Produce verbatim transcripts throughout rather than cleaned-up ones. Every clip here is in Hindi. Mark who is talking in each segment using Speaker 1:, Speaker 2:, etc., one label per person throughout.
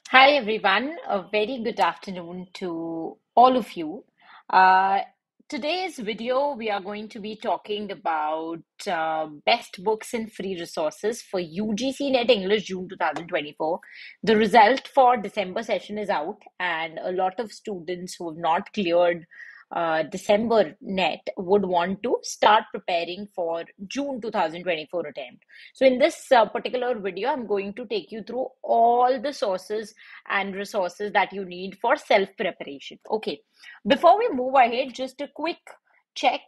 Speaker 1: Hi, everyone. A very good afternoon to all of you. Uh, Today's video, we are going to be talking about uh, best books and free resources for U G C Net English June twenty twenty-four. The result for December session is out, and a lot of students who have not cleared uh, December net would want to start preparing for June twenty twenty-four attempt. So in this uh, particular video, I'm going to take you through all the sources and resources that you need for self preparation. Okay, before we move ahead, just a quick check.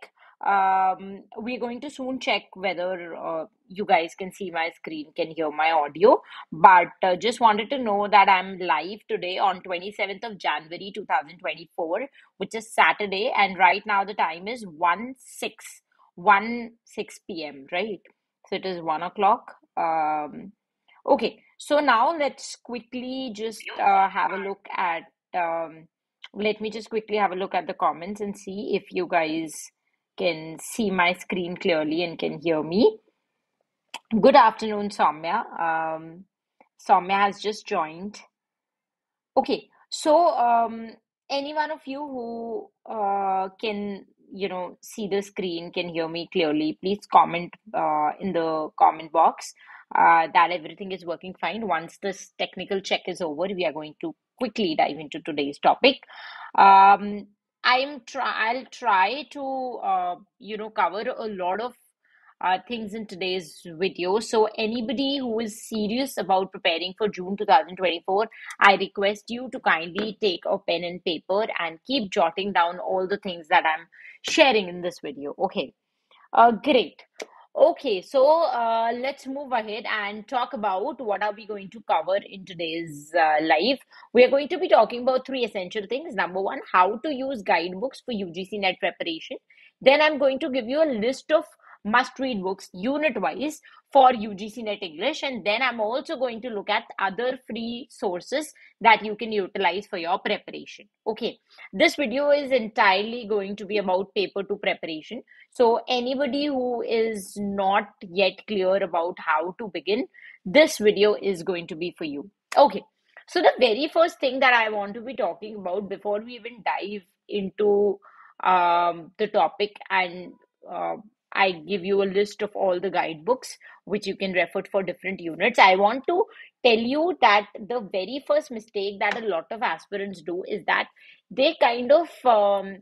Speaker 1: Um, we're going to soon check whether uh, you guys can see my screen, can hear my audio. But uh, just wanted to know that I'm live today on twenty-seventh of January twenty twenty-four, which is Saturday, and right now the time is one six one six p m. Right, so it is one o'clock. Um, Okay, so now let's quickly just uh, have a look at. Um, let me just quickly have a look at the comments and see if you guys can see my screen clearly and can hear me. Good afternoon, Soumya. Um, Soumya has just joined. Okay, so um, any one of you who uh, can, you know, see the screen, can hear me clearly, please comment uh, in the comment box uh, that everything is working fine. Once this technical check is over, we are going to quickly dive into today's topic. Um, I'm try I'll try to uh, you know cover a lot of uh, things in today's video. So anybody who is serious about preparing for June twenty twenty-four, I request you to kindly take a pen and paper and keep jotting down all the things that I'm sharing in this video. Okay, uh, great. Okay, so uh, let's move ahead and talk about what are we going to cover in today's uh, live. We are going to be talking about three essential things. Number one, how to use guidebooks for U G C Net preparation. Then I'm going to give you a list of must-read books unit-wise for U G C Net English, and then I'm also going to look at other free sources that you can utilize for your preparation. Okay, this video is entirely going to be about paper to preparation. So anybody who is not yet clear about how to begin, this video is going to be for you. Okay. So the very first thing that I want to be talking about before we even dive into um, the topic and uh, I give you a list of all the guidebooks which you can refer for different units. I want to tell you that the very first mistake that a lot of aspirants do is that they kind of um,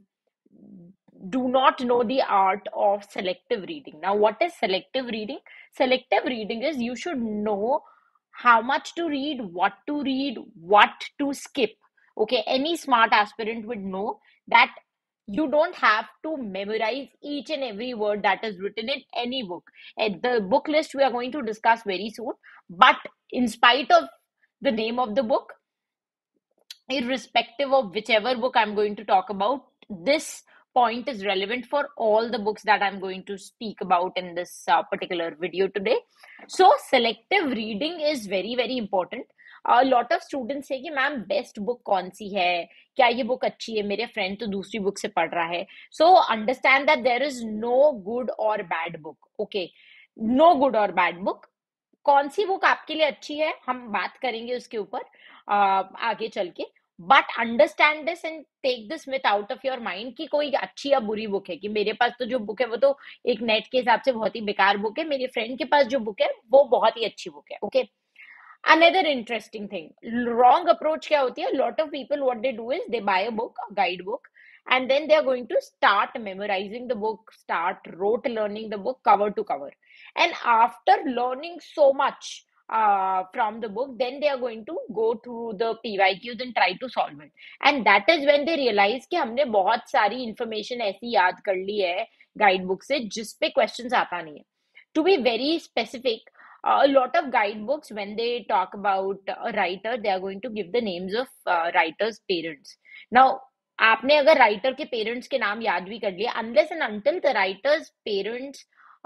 Speaker 1: do not know the art of selective reading. Now, what is selective reading? Selective reading is you should know how much to read, what to read, what to skip. Okay, any smart aspirant would know that you don't have to memorize each and every word that is written in any book. And the book list we are going to discuss very soon. But in spite of the name of the book, irrespective of whichever book I'm going to talk about, this point is relevant for all the books that I'm going to speak about in this uh, particular video today. So, selective reading is very, very important. A lot of students say कि मैम बेस्ट बुक कौन सी है, क्या ये बुक अच्छी है, मेरे फ्रेंड तो दूसरी बुक से पढ़ रहा है. So understand that there is no good और bad book. Okay, no good और बैड बुक. कौन सी बुक आपके लिए अच्छी है हम बात करेंगे उसके ऊपर आगे चल के. But understand this and take this myth out of your mind कि कोई अच्छी या बुरी बुक है, कि मेरे पास तो जो बुक है वो तो एक नेट के हिसाब से बहुत ही बेकार बुक है, मेरे फ्रेंड के पास जो बुक है वो बहुत ही अच्छी बुक है. Okay, another interesting thing, wrong approach क्या होती है, lot of people what they do is they buy a book, guide book, and then they are going to start memorizing the book, start rote learning the book cover to cover, and after learning so much uh, from the book, then they are going to go through the P Y Qs and try to solve it, and that is when they realize कि हमने बहुत सारी information ऐसी याद कर ली है गाइड बुक से जिस पे क्वेश्चंस आता नहीं है. To be very specific, uh, a lot of guidebooks, when they talk about a writer, they are going to give the names of uh, writers' parents. Now, आपने अगर राइटर के पेरेंट्स के नाम याद भी कर लिया, unless and until the writer's parents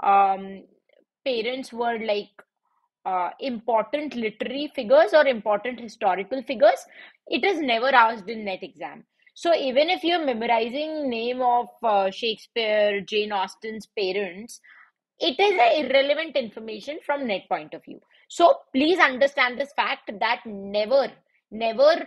Speaker 1: parents were like important literary figures or important historical figures, it is never asked in net exam. So even if you're memorizing name of uh, Shakespeare, Jane Austen's parents, it is a irrelevant information from net point of view. So please understand this fact that never Never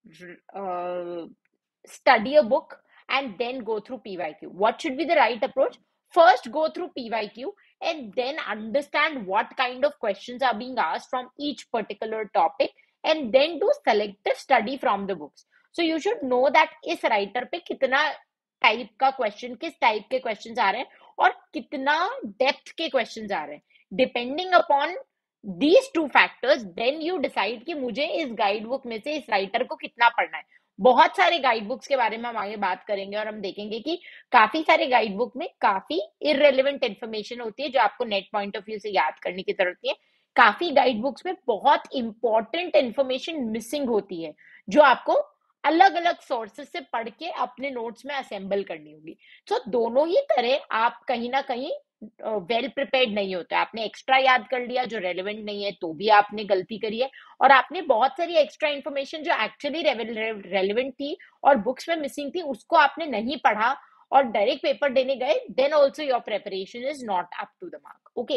Speaker 1: uh, study a book and then go through P Y Q. What should be the right approach? First, go through P Y Q and then understand what kind of questions are being asked from each particular topic, and then do selective study from the books. So you should know that इस writer पे कितना टाइप का क्वेश्चन, किस टाइप के क्वेश्चंस आ रहे हैं और कितना डेप्थ के क्वेश्चंस आ रहे हैं. Depending upon these two factors, then you decide कि मुझे इस गाइड बुक में से इस राइटर को कितना पढ़ना है. बहुत सारे गाइड बुक्स के बारे में हम आगे बात करेंगे और हम देखेंगे कि काफी सारे गाइड बुक में काफी इररेलेवेंट इंफॉर्मेशन होती है जो आपको नेट पॉइंट ऑफ व्यू से याद करने की जरूरत नहीं है. काफी गाइड बुक्स में बहुत इंपॉर्टेंट इंफॉर्मेशन मिसिंग होती है जो आपको अलग अलग सोर्सेस से पढ़ के अपने नोट्स में असेंबल करनी होगी. सो so, दोनों ही तरह आप कहीं ना कहीं वेल uh, प्रिपेयर्ड नहीं होता है. आपने एक्स्ट्रा याद कर लिया जो रेलेवेंट नहीं है तो भी आपने गलती करी है, और आपने बहुत सारी एक्स्ट्रा इंफॉर्मेशन जो एक्चुअली रेलेवेंट थी और बुक्स में मिसिंग थी उसको आपने नहीं पढ़ा और डायरेक्ट पेपर देने गए, then also your preparation is not up to the mark. Okay,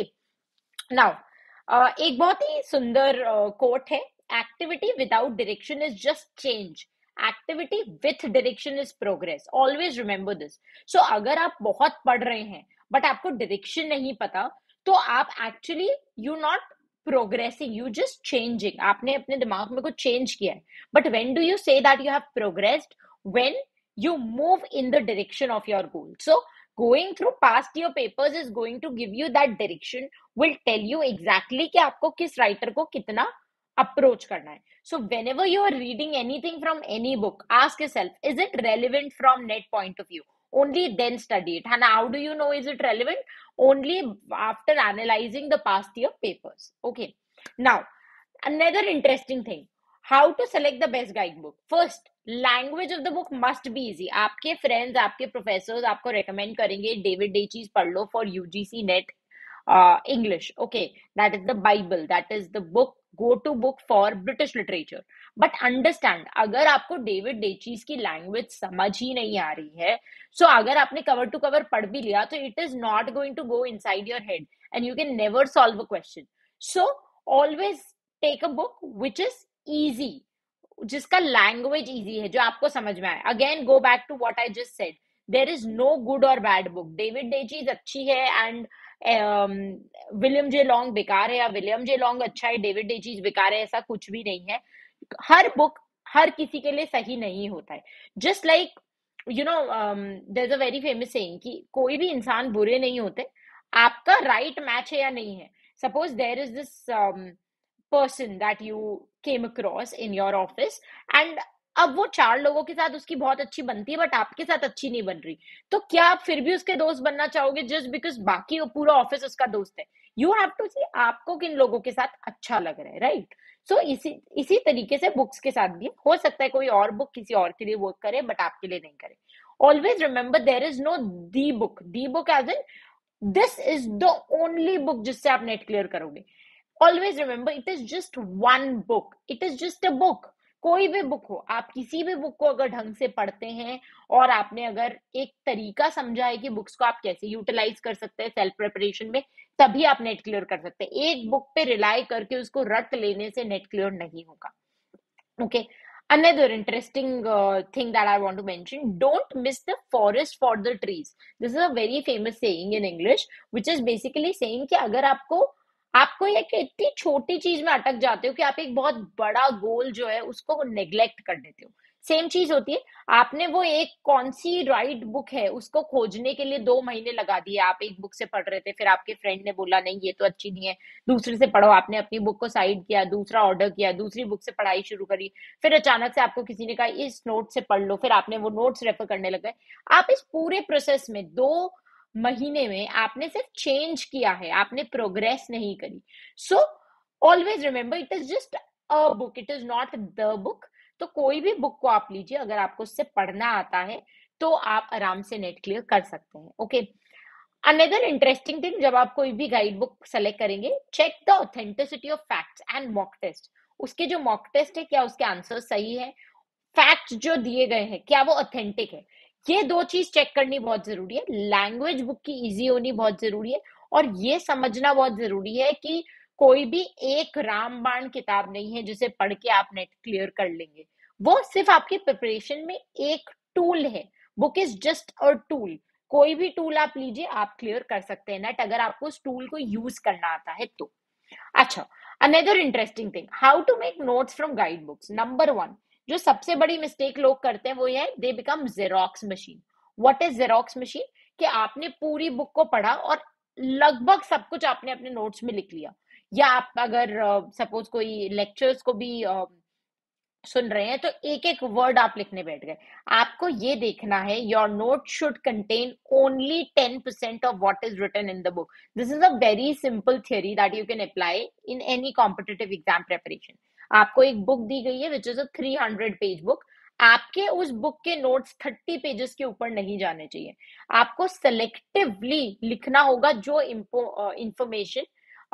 Speaker 1: now एक बहुत ही सुंदर कोट uh, है, activity without direction is just change, activity with direction is progress. Always remember this. So अगर आप बहुत पढ़ रहे हैं बट आपको डायरेक्शन नहीं पता तो आप actually you not progressing, you just changing. आपने अपने दिमाग में कुछ चेंज किया है. But when do you say that you have progressed? When you move in the direction of your goal. So going through past year papers is going to give you that direction, will tell you exactly कि आपको किस writer को कितना approach करना है. So whenever you are reading anything from any book, ask yourself, is it relevant from net point of view? Only then study it. And how do you know is it relevant? Only after analyzing the past year papers. Okay. Now, another interesting thing, how to select the best guidebook. First, language of the book must be easy. आपके फ्रेंड्स, आपके प्रोफेसर्स आपको रेकमेंड करेंगे डेविड डेचीज पढ़ लो for UGC NET English. Okay, that is the Bible, that is the book, go to book for British literature. But understand, अगर आपको डेविड डेचीज की लैंग्वेज समझ ही नहीं आ रही है, सो so अगर आपने कवर टू कवर पढ़ भी लिया तो it is not going to go inside your head and you can never solve a question. So always take a book which is easy, जिसका लैंग्वेज इजी है, जो आपको समझ में आए. Again go back to what I just said, there is no good और बैड बुक. डेविड डेचीज अच्छी है एंड विलियम जे लॉन्ग बेकार है, या विलियम जे लॉन्ग अच्छा है डेविड डेचीज बेकार है, ऐसा कुछ भी नहीं है. हर बुक हर किसी के लिए सही नहीं होता है. Just like you know there is a very famous saying कि कोई भी इंसान बुरे नहीं होते, आपका राइट right मैच है या नहीं है. Suppose there is this person that you came across in your office and अब वो चार लोगों के साथ उसकी बहुत अच्छी बनती है बट आपके साथ अच्छी नहीं बन रही, तो क्या आप फिर भी उसके दोस्त बनना चाहोगे जस्ट बिकॉज बाकी पूरा ऑफिस उसका दोस्त है? यू हैव टू सी आपको किन लोगों के साथ अच्छा लग रहा है, राइट? सो इसी इसी तरीके से बुक्स के साथ भी हो सकता है कोई और बुक किसी और के लिए वर्क करे बट आपके लिए नहीं करे. Always remember there is no the book. The book as in this is the only book जिससे आप नेट क्लियर करोगे. Always remember, it is just one book. It is just a book. कोई भी बुक हो, आप किसी भी बुक को अगर ढंग से पढ़ते हैं और आपने अगर एक तरीका समझा है कि बुक्स को आप कैसे यूटिलाइज कर सकते हैं सेल्फ प्रिपरेशन में, तभी आप नेट क्लियर कर सकते हैं. एक बुक पे रिलाई करके उसको रट लेने से नेट क्लियर नहीं होगा. Okay, another interesting uh, thing that I want to mention, don't miss the forest for the trees. This is a very famous saying in English which is basically saying कि अगर आपको आपको एक इतनी छोटी चीज में अटक जाते हो कि आप एक बहुत बड़ा गोल जो है उसको नेग्लेक्ट कर देते हो. सेम चीज होती है, आपने वो एक कौन सी राइट बुक है उसको खोजने के लिए दो महीने लगा दिए. आप एक बुक से पढ़ रहे थे, फिर आपके फ्रेंड ने बोला नहीं ये तो अच्छी नहीं है, दूसरे से पढ़ो. आपने अपनी बुक को साइड किया, दूसरा ऑर्डर किया, दूसरी बुक से पढ़ाई शुरू करी, फिर अचानक से आपको किसी ने कहा इस नोट से पढ़ लो, फिर आपने वो नोट्स रेफर करने लग गए. आप इस पूरे प्रोसेस में दो महीने में आपने सिर्फ चेंज किया है, आपने प्रोग्रेस नहीं करी. So always remember, it is just a book, it is not the book. तो कोई भी बुक को आप लीजिए, अगर आपको उससे पढ़ना आता है तो आप आराम से नेट क्लियर कर सकते हैं. ओके, अनदर इंटरेस्टिंग थिंग, जब आप कोई भी गाइड बुक सेलेक्ट करेंगे, check the authenticity of facts and mock test. उसके जो मॉक टेस्ट है क्या उसके आंसर सही है, फैक्ट्स जो दिए गए हैं क्या वो ऑथेंटिक है, ये दो चीज चेक करनी बहुत जरूरी है. लैंग्वेज बुक की इजी होनी बहुत जरूरी है और ये समझना बहुत जरूरी है कि कोई भी एक रामबाण किताब नहीं है जिसे पढ़ के आप नेट क्लियर कर लेंगे। वो सिर्फ आपकी प्रिपरेशन में एक टूल है। Book is just a tool. कोई भी टूल आप लीजिए, आप क्लियर कर सकते हैं नेट, अगर आपको उस टूल को यूज करना आता है तो। अच्छा, another interesting thing, how to make notes from guide books. Number one, जो सबसे बड़ी मिस्टेक लोग करते हैं वो ये है, they become Xerox machine. What is Xerox machine? कि आपने पूरी बुक को पढ़ा और लगभग सब कुछ आपने अपने नोट्स में लिख लिया। या आप अगर सपोज uh, कोई लेक्चर्स को भी uh, सुन रहे हैं तो एक एक वर्ड आप लिखने बैठ गए। आपको ये देखना है, your note should contain only ten percent of what is written in the book. This is a very simple theory that you can apply in any competitive exam preparation. आपको एक बुक दी गई है which is a three hundred page book. आपके उस बुक के नोट्स थर्टी पेजेस के ऊपर नहीं जाने चाहिए। आपको सेलेक्टिवली लिखना होगा जो इंफॉर्मेशन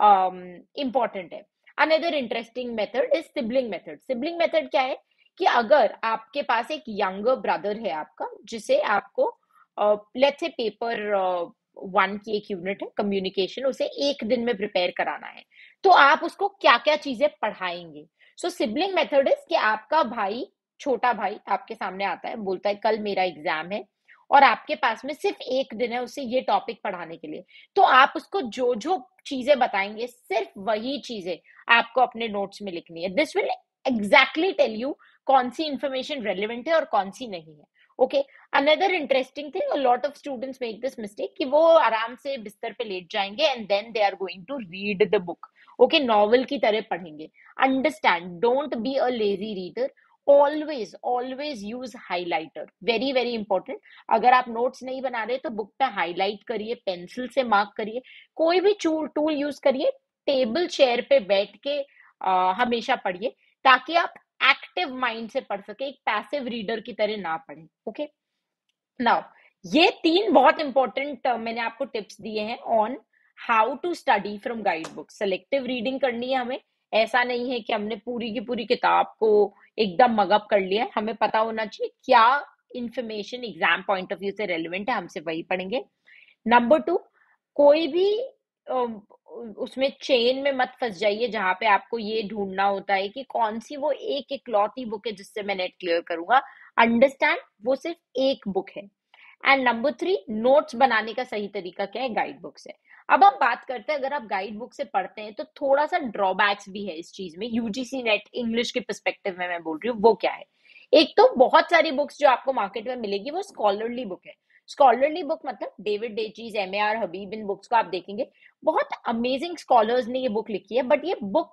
Speaker 1: इंपॉर्टेंट है। Another interesting method is sibling method. Sibling method क्या है कि अगर आपके पास एक यंगर ब्रदर है आपका, जिसे आपको लेट्स से पेपर वन की एक यूनिट है कम्युनिकेशन, उसे एक दिन में प्रिपेयर कराना है, तो आप उसको क्या क्या चीजें पढ़ाएंगे। सो सिबलिंग मेथड इज कि आपका भाई, छोटा भाई आपके सामने आता है, बोलता है कल मेरा एग्जाम है और आपके पास में सिर्फ एक दिन है उसे ये टॉपिक पढ़ाने के लिए, तो आप उसको जो जो चीजें बताएंगे सिर्फ वही चीजें आपको अपने नोट्स में लिखनी है। This will exactly tell you कौन सी इंफॉर्मेशन रेलिवेंट है और कौन सी नहीं है। Okay, another interesting thing, a lot of students make this mistake कि वो आराम से बिस्तर पे लेट जाएंगे and then they are going to read the book. Okay, novel की तरह पढ़ेंगे। Understand, don't be a lazy reader. Always always use highlighter, very very important. अगर आप नोट्स नहीं बना रहे तो बुक पे हाईलाइट करिए, पेंसिल से मार्क करिए, कोई भी टूल यूज करिए। टेबल चेयर पे बैठ के आ, हमेशा पढ़िए, ताकि आप एक्टिव माइंड से पढ़ सके, एक पैसिव रीडर की तरह ना पढ़े। ओके, नाउ ये तीन बहुत इंपॉर्टेंट मैंने आपको टिप्स दिए हैं on how to study from guide book. Selective reading करनी है हमें। ऐसा नहीं है कि हमने पूरी की पूरी किताब को एकदम मगअप कर लिया है। हमें पता होना चाहिए क्या information exam point of view से रेलिवेंट है, हमसे वही पढ़ेंगे। नंबर टू, कोई भी उसमें चेन में मत फंस जाइए जहां पे आपको ये ढूंढना होता है कि कौन सी वो एक इकलौती बुक है जिससे मैं नेट क्लियर करूंगा। अंडरस्टैंड, वो सिर्फ एक बुक है। एंड नंबर थ्री, नोट्स बनाने का सही तरीका क्या है, गाइड बुक से। अब हम बात करते हैं, अगर आप गाइड बुक से पढ़ते हैं तो थोड़ा सा ड्रॉबैक्स भी है इस चीज में। यूजीसी नेट इंग्लिश के पर्सपेक्टिव में मैं बोल रही हूँ, वो क्या है। एक तो बहुत सारी बुक्स जो आपको मार्केट में मिलेगी वो स्कॉलरली बुक है। स्कॉलरली बुक मतलब David Daiches, M A R Habib, इन बुक्स को आप देखेंगे, बहुत अमेजिंग स्कॉलर्स ने ये बुक लिखी है, बट ये बुक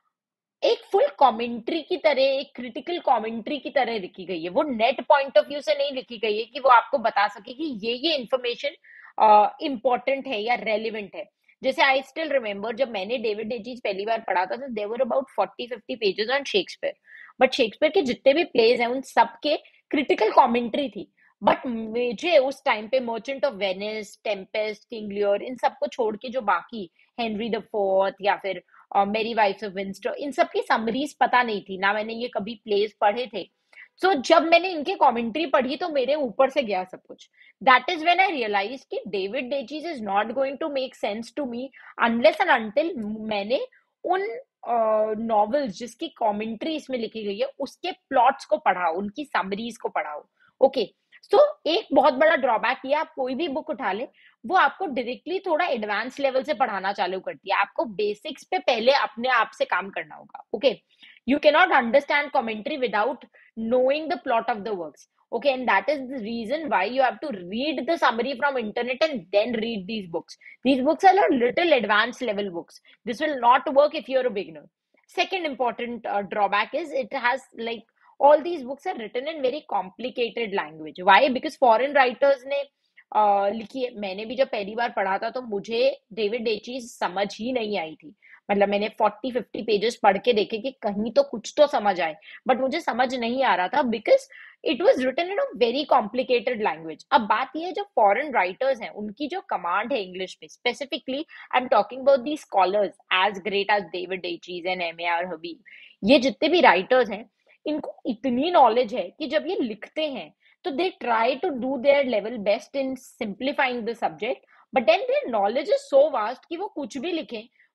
Speaker 1: एक फुल कमेंट्री की तरह, एक क्रिटिकल कमेंट्री की तरह लिखी गई है। वो नेट पॉइंट ऑफ व्यू से नहीं लिखी गई है कि वो आपको बता सके कि ये ये इंफॉर्मेशन इंपॉर्टेंट है या रेलिवेंट है। जैसे आई स्टिल रिमेम्बर, जब मैंने डेविड डेचीज पहली बार पढ़ा था तो there were about forty fifty pages on Shakespeare, but Shakespeare के जितने भी प्लेज हैं उन सबके क्रिटिकल कमेंट्री थी। बट मुझे उस टाइम पे Merchant of Venice, Tempest, King Lear, इन सबको छोड़ के जो बाकी हेनरी द फोर्थ या फिर मेरी वाइफ ऑफ विंस्टर, इन सब की समरीज पता नहीं थी ना, मैंने ये कभी प्लेस पढ़े थे। सो so, जब मैंने इनके कमेंट्री पढ़ी तो मेरे ऊपर से गया सब कुछ। That is when I realise कि David Daiches is not going to make sense to me unless and until मैंने उन नॉवेल्स uh, जिसकी कमेंट्री इसमें लिखी गई है उसके प्लॉट्स को पढ़ा, उनकी समरीज को पढ़ाओ। ओके, सो एक बहुत बड़ा ड्रॉबैक ये, आप कोई भी बुक उठा ले वो आपको डायरेक्टली थोड़ा एडवांस लेवल से पढ़ाना चालू करती है। आपको बेसिक्स पे पहले अपने आप से काम करना होगा। Okay, you can not understand commentary without knowing the plot of the works. Okay, and that is the reason why you have to read the summary from internet and then read these books. These books are a little advanced level books. This will not work if you're a beginner. Second important uh, drawback is it has like all these books are written in very complicated language. Why? Because foreign writers ने uh, लिखी है। मैंने भी जब पहली बार पढ़ा था तो मुझे डेविड डेचीज समझ ही नहीं आई थी। मतलब मैंने फोर्टी फिफ्टी पेजेस पढ़ के देखे कि कहीं तो कुछ तो समझ आए, बट मुझे समझ नहीं आ रहा था because it was written in a very complicated language. अब बात यह है, जो फॉरेन राइटर्स हैं उनकी जो कमांड है इंग्लिश में, specifically I am talking about the scholars as great as David Daiches and M A R Habib, ये जितने भी राइटर्स हैं इनको इतनी नॉलेज है कि जब ये लिखते हैं तो they try to do their level best in simplifying the subject, but then their knowledge is so vast कि वो कुछ भी लिखें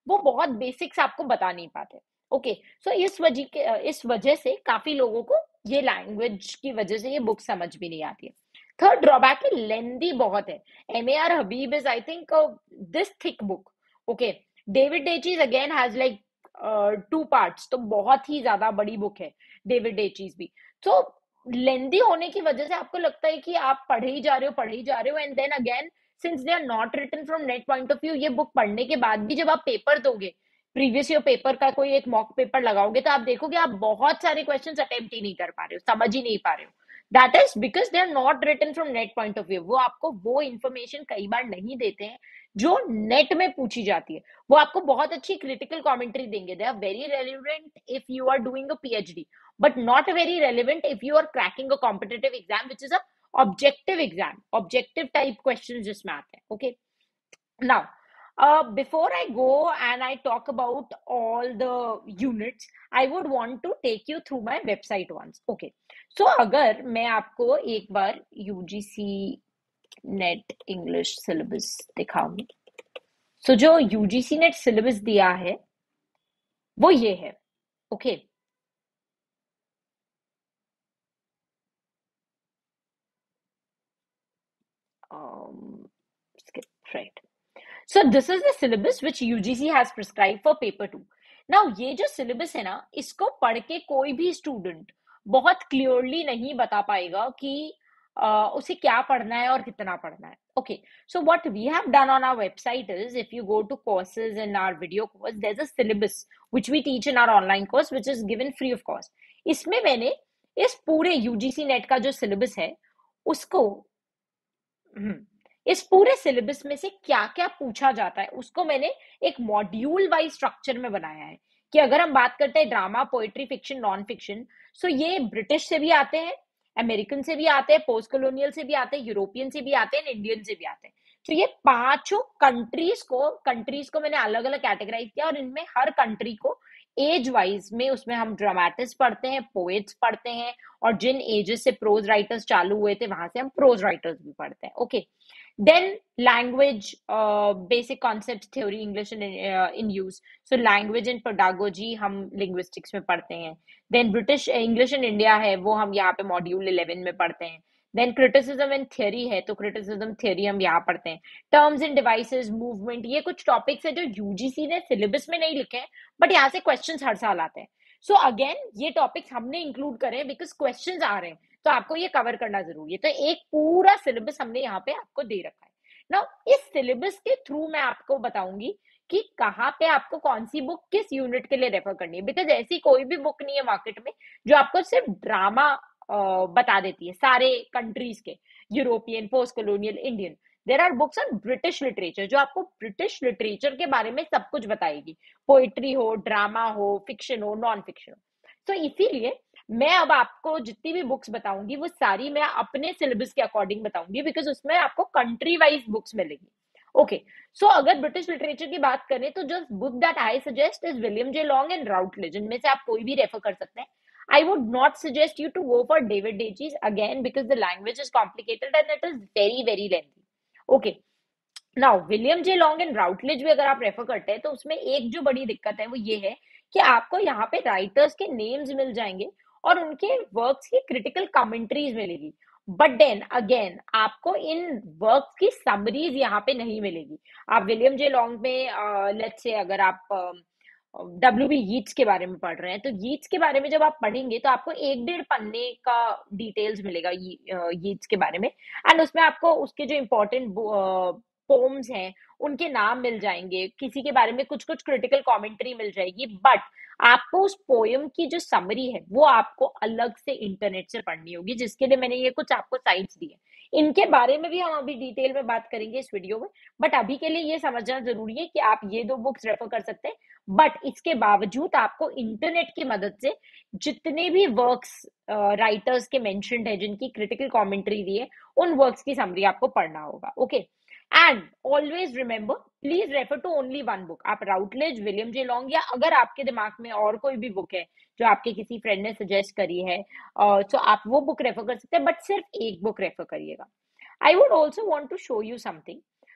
Speaker 1: वो बहुत बेसिक्स आपको बता नहीं पाते। ओके, सो इस वजह के इस वजह से काफी लोगों को ये लैंग्वेज की वजह से ये बुक समझ भी नहीं आती है। थर्ड ड्रॉबैक है, लेंदी बहुत है। M A R Habib is I think this thick book. Okay, David Daiches again has like two parts, तो बहुत ही ज्यादा बड़ी बुक है डेविड डेचीज भी। तो लेंदी होने की वजह से आपको लगता है कि आप पढ़े ही जा रहे हो पढ़े ही जा रहे हो, and then again since they are not written from net point of view, ये बुक पढ़ने के बाद भी जब आप पेपर दोगे, प्रीवियस ईयर पेपर का कोई एक मॉक पेपर लगाओगे, तो आप देखोगे आप बहुत सारे क्वेश्चंस अटेम्प्ट ही नहीं कर पा रहे हो, समझ ही नहीं पा रहे हो। That is because they are not written from net point of view. वो आपको वो इंफॉर्मेशन कई बार नहीं देते हैं जो नेट में पूछी जाती है। वो आपको बहुत अच्छी क्रिटिकल कमेंट्री देंगे, they are very relevant if you are doing a PhD, but not very relevant if you are cracking a competitive exam, which is a objective exam, objective type questions जिसमें आते हैं। Okay, now uh, before I go and I talk about all the units, I would want to take you through my website once. Okay, so अगर मैं आपको एक बार U G C net English syllabus दिखाऊं, so जो U G C net syllabus दिया है वो ये है। Okay okay? um, skip, right. So this is the syllabus which U G C has prescribed for paper two. Now ये जो syllabus है ना, इसको पढ़ के कोई भी स्टूडेंट बहुत क्लियरली नहीं बता पाएगा कि uh, उसे क्या पढ़ना है और कितना पढ़ना है। Okay, so what we have done on our website is, if you go to courses in our video course, there's a syllabus which we teach in our online course, which is given free of cost. इसमें मैंने इस पूरे U G C नेट का जो syllabus है उसको इस पूरे सिलेबस में से क्या क्या पूछा जाता है उसको मैंने एक मॉड्यूल वाइज स्ट्रक्चर में बनाया है। कि अगर हम बात करते हैं drama, poetry, fiction, non fiction, so ये ब्रिटिश से भी आते हैं, अमेरिकन से भी आते हैं, पोस्ट कॉलोनियल से भी आते हैं, यूरोपियन से भी आते हैं, इंडियन से भी आते हैं। तो ये पांचों कंट्रीज को कंट्रीज को मैंने अलग अलग कैटेगराइज किया, और इनमें हर कंट्री को एज वाइज में उसमें हम ड्रामेटिस्ट पढ़ते हैं, पोएट्स पढ़ते हैं, और जिन एजेस से प्रोज राइटर्स चालू हुए थे वहां से हम प्रोज राइटर्स भी पढ़ते हैं। Okay, then language, uh, basic concept theory, English in, uh, in use, so language and pedagogy हम linguistics में पढ़ते हैं। then British English in India है, वो हम यहाँ पे मॉड्यूल इलेवन में पढ़ते हैं। then criticism and theory है, तो criticism theory हम यहाँ पढ़ते हैं। terms and devices, movement, ये कुछ टॉपिक्स है जो यूजीसी ने सिलेबस में नहीं लिखे हैं, बट यहाँ से क्वेश्चंस हर साल आते हैं। सो so अगेन ये टॉपिक्स हमने इंक्लूड करे बिकॉज क्वेश्चंस आ रहे हैं, तो आपको ये कवर करना जरूरी है। तो एक पूरा सिलेबस हमने यहाँ पे आपको दे रखा है ना। इस सिलेबस के थ्रू मैं आपको बताऊंगी कि कहाँ पे आपको कौन सी बुक किस यूनिट के लिए रेफर करनी है, बिकॉज ऐसी कोई भी बुक नहीं है मार्केट में जो आपको सिर्फ ड्रामा बता देती है सारे कंट्रीज के, European, post colonial, Indian. There are books on British literature जो आपको ब्रिटिश लिटरेचर के बारे में सब कुछ बताएगी, पोइट्री हो, ड्रामा हो, फिक्शन हो, नॉन फिक्शन हो। तो इसीलिए मैं अब आपको जितनी भी बुक्स बताऊंगी वो सारी मैं अपने सिलेबस के अकॉर्डिंग बताऊंगी, बिकॉज उसमें आपको कंट्री वाइज बुक्स मिलेगी। ओके, सो अगर ब्रिटिश लिटरेचर की बात करें तो जो book that I suggest is William J Long and Routledge, इनमें से आप कोई भी रेफर कर सकते हैं। I would not suggest you to go for David Deitches again because the language is complicated and it is very very lengthy. Okay, now William J Long and Routledge भी अगर आप रेफर करते हैं तो उसमें एक जो बड़ी दिक्कत है वो ये है कि आपको यहाँ पे राइटर्स के नेम्स मिल जाएंगे और उनके वर्क्स की क्रिटिकल कमेंट्रीज मिलेगी, बट देन अगेन आपको इन वर्क्स की समरीज यहाँ पे नहीं मिलेगी। आप विलियम जे लॉन्ग में लेट्स से अगर आप डब्ल्यू बी यीट्स के बारे में पढ़ रहे हैं तो यीट्स के बारे में जब आप पढ़ेंगे तो आपको एक डेढ़ पन्ने का डिटेल्स मिलेगा यीट्स के बारे में, एंड उसमें आपको उसके जो इम्पोर्टेंट पोम्स हैं उनके नाम मिल जाएंगे, किसी के बारे में कुछ कुछ क्रिटिकल कमेंट्री मिल जाएगी, बट आपको उस पोयम की जो समरी है वो आपको अलग से इंटरनेट से पढ़नी होगी, जिसके लिए मैंने ये कुछ आपको साइट्स दी है। इनके बारे में भी हम अभी डिटेल में बात करेंगे इस वीडियो में, बट अभी के लिए ये समझना जरूरी है कि आप ये दो बुक्स रेफर कर सकते हैं, बट इसके बावजूद आपको इंटरनेट की मदद से जितने भी वर्क्स राइटर्स के मेंशन्ड है जिनकी क्रिटिकल कमेंट्री दी है उन वर्क्स की समरी आपको पढ़ना होगा। Okay, and always remember please refer to only one book. आप राउटलेज, विलियम जे लॉन्ग, या अगर आपके दिमाग में और कोई भी बुक है जो आपके किसी फ्रेंड ने सजेस्ट करी है तो uh, आप वो बुक रेफर कर सकते हैं, बट सिर्फ एक बुक रेफर करिएगा। I would also want to show you something.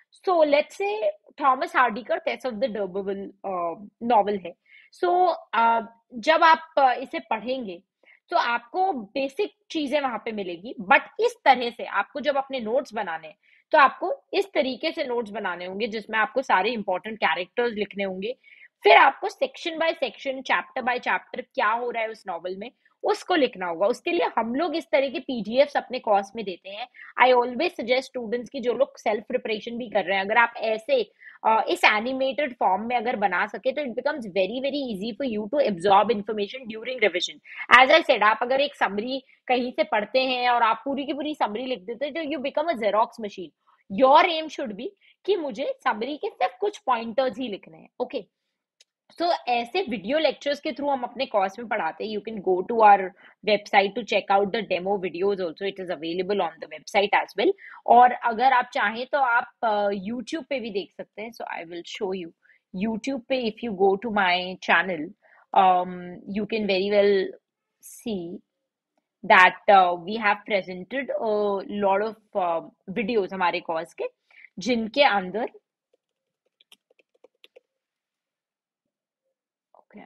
Speaker 1: So let's say Thomas Hardy का Tess of the d'Urberville novel है. सो so, uh, जब आप uh, इसे पढ़ेंगे तो आपको बेसिक चीजें वहां पे मिलेगी, बट इस तरह से आपको जब अपने नोट्स बनाने हैं तो आपको इस तरीके से नोट्स बनाने होंगे जिसमें आपको सारे इंपॉर्टेंट कैरेक्टर्स लिखने होंगे. फिर आपको section by section, chapter by chapter क्या हो रहा है उस नॉवल में उसको लिखना होगा. उसके लिए हम लोग इस तरह के पीडीएफ्स अपने कोर्स में देते हैं. आई ऑलवेज सजेस्ट स्टूडेंट्स की जो लोग सेल्फ प्रिपरेशन भी कर रहे हैं, अगर आप ऐसे uh, इस एनिमेटेड फॉर्म में अगर बना सके तो it becomes very very easy for you to absorb information during revision. As I said, आप अगर एक समरी कहीं से पढ़ते हैं और आप पूरी की पूरी समरी लिख देते हैं तो you become a xerox machine. Your aim should be कि मुझे समरी के सिर्फ कुछ पॉइंटर्स ही लिखने हैं. ओके, सो so, ऐसे वीडियो लेक्चर्स के थ्रू हम अपने कोर्स में पढ़ाते हैं. You can go to our website to check out the demo videos also. It is available on the website as well. और अगर आप चाहें तो आप यूट्यूब uh, पे भी देख सकते हैं. So I will show you YouTube पे. If you go to my channel you can very well see that uh, we have presented a lot of uh, videos हमारे कोर्स के, जिनके अंदर okay,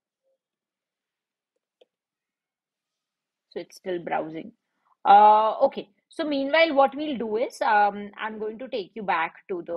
Speaker 1: so it's still browsing. Uh, okay, so meanwhile what we'll do is um, I'm going to take you back to the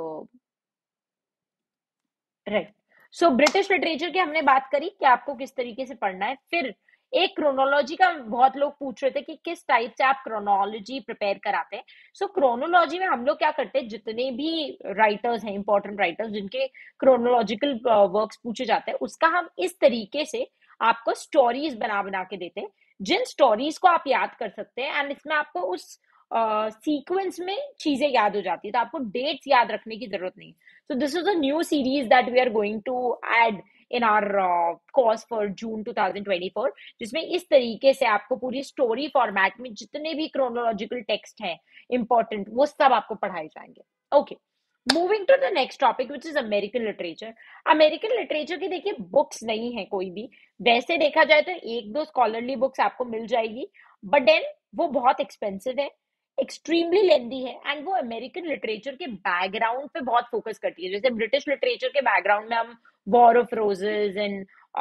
Speaker 1: right. So British literature की हमने बात करी कि आपको किस तरीके से पढ़ना है. फिर एक क्रोनोलॉजी का बहुत लोग पूछ रहे थे कि किस टाइप से आप क्रोनोलॉजी प्रिपेयर कराते हैं. सो so, क्रोनोलॉजी में हम लोग क्या करते हैं, जितने भी राइटर्स हैं, इंपॉर्टेंट राइटर्स जिनके क्रोनोलॉजिकल वर्क्स पूछे जाते हैं, उसका हम इस तरीके से आपको स्टोरीज बना बना के देते हैं, जिन स्टोरीज को आप याद कर सकते हैं. एंड इसमें आपको उस सीक्वेंस uh, में चीजें याद हो जाती है, तो आपको डेट्स याद रखने की जरूरत नहीं. So this is a new series that we are going to add in our uh, course for June twenty twenty-four, जिसमें इस तरीके से आपको पूरी स्टोरी फॉर्मेट में जितने भी क्रोनोलॉजिकल टेक्स्ट हैं इंपॉर्टेंट, वो सब आपको पढ़ाए जाएंगे. Okay, moving to the next topic which is American literature. American literature की देखिए बुक्स नहीं है कोई भी. वैसे देखा जाए तो एक दो स्कॉलरली बुक्स आपको मिल जाएगी, बट देन वो बहुत एक्सपेंसिव है, एक्सट्रीमली लेंदी है, एंड वो अमेरिकन लिटरेचर के बैकग्राउंड पे बहुत फोकस करती है. जैसे ब्रिटिश लिटरेचर के बैकग्राउंड में हम war of roses and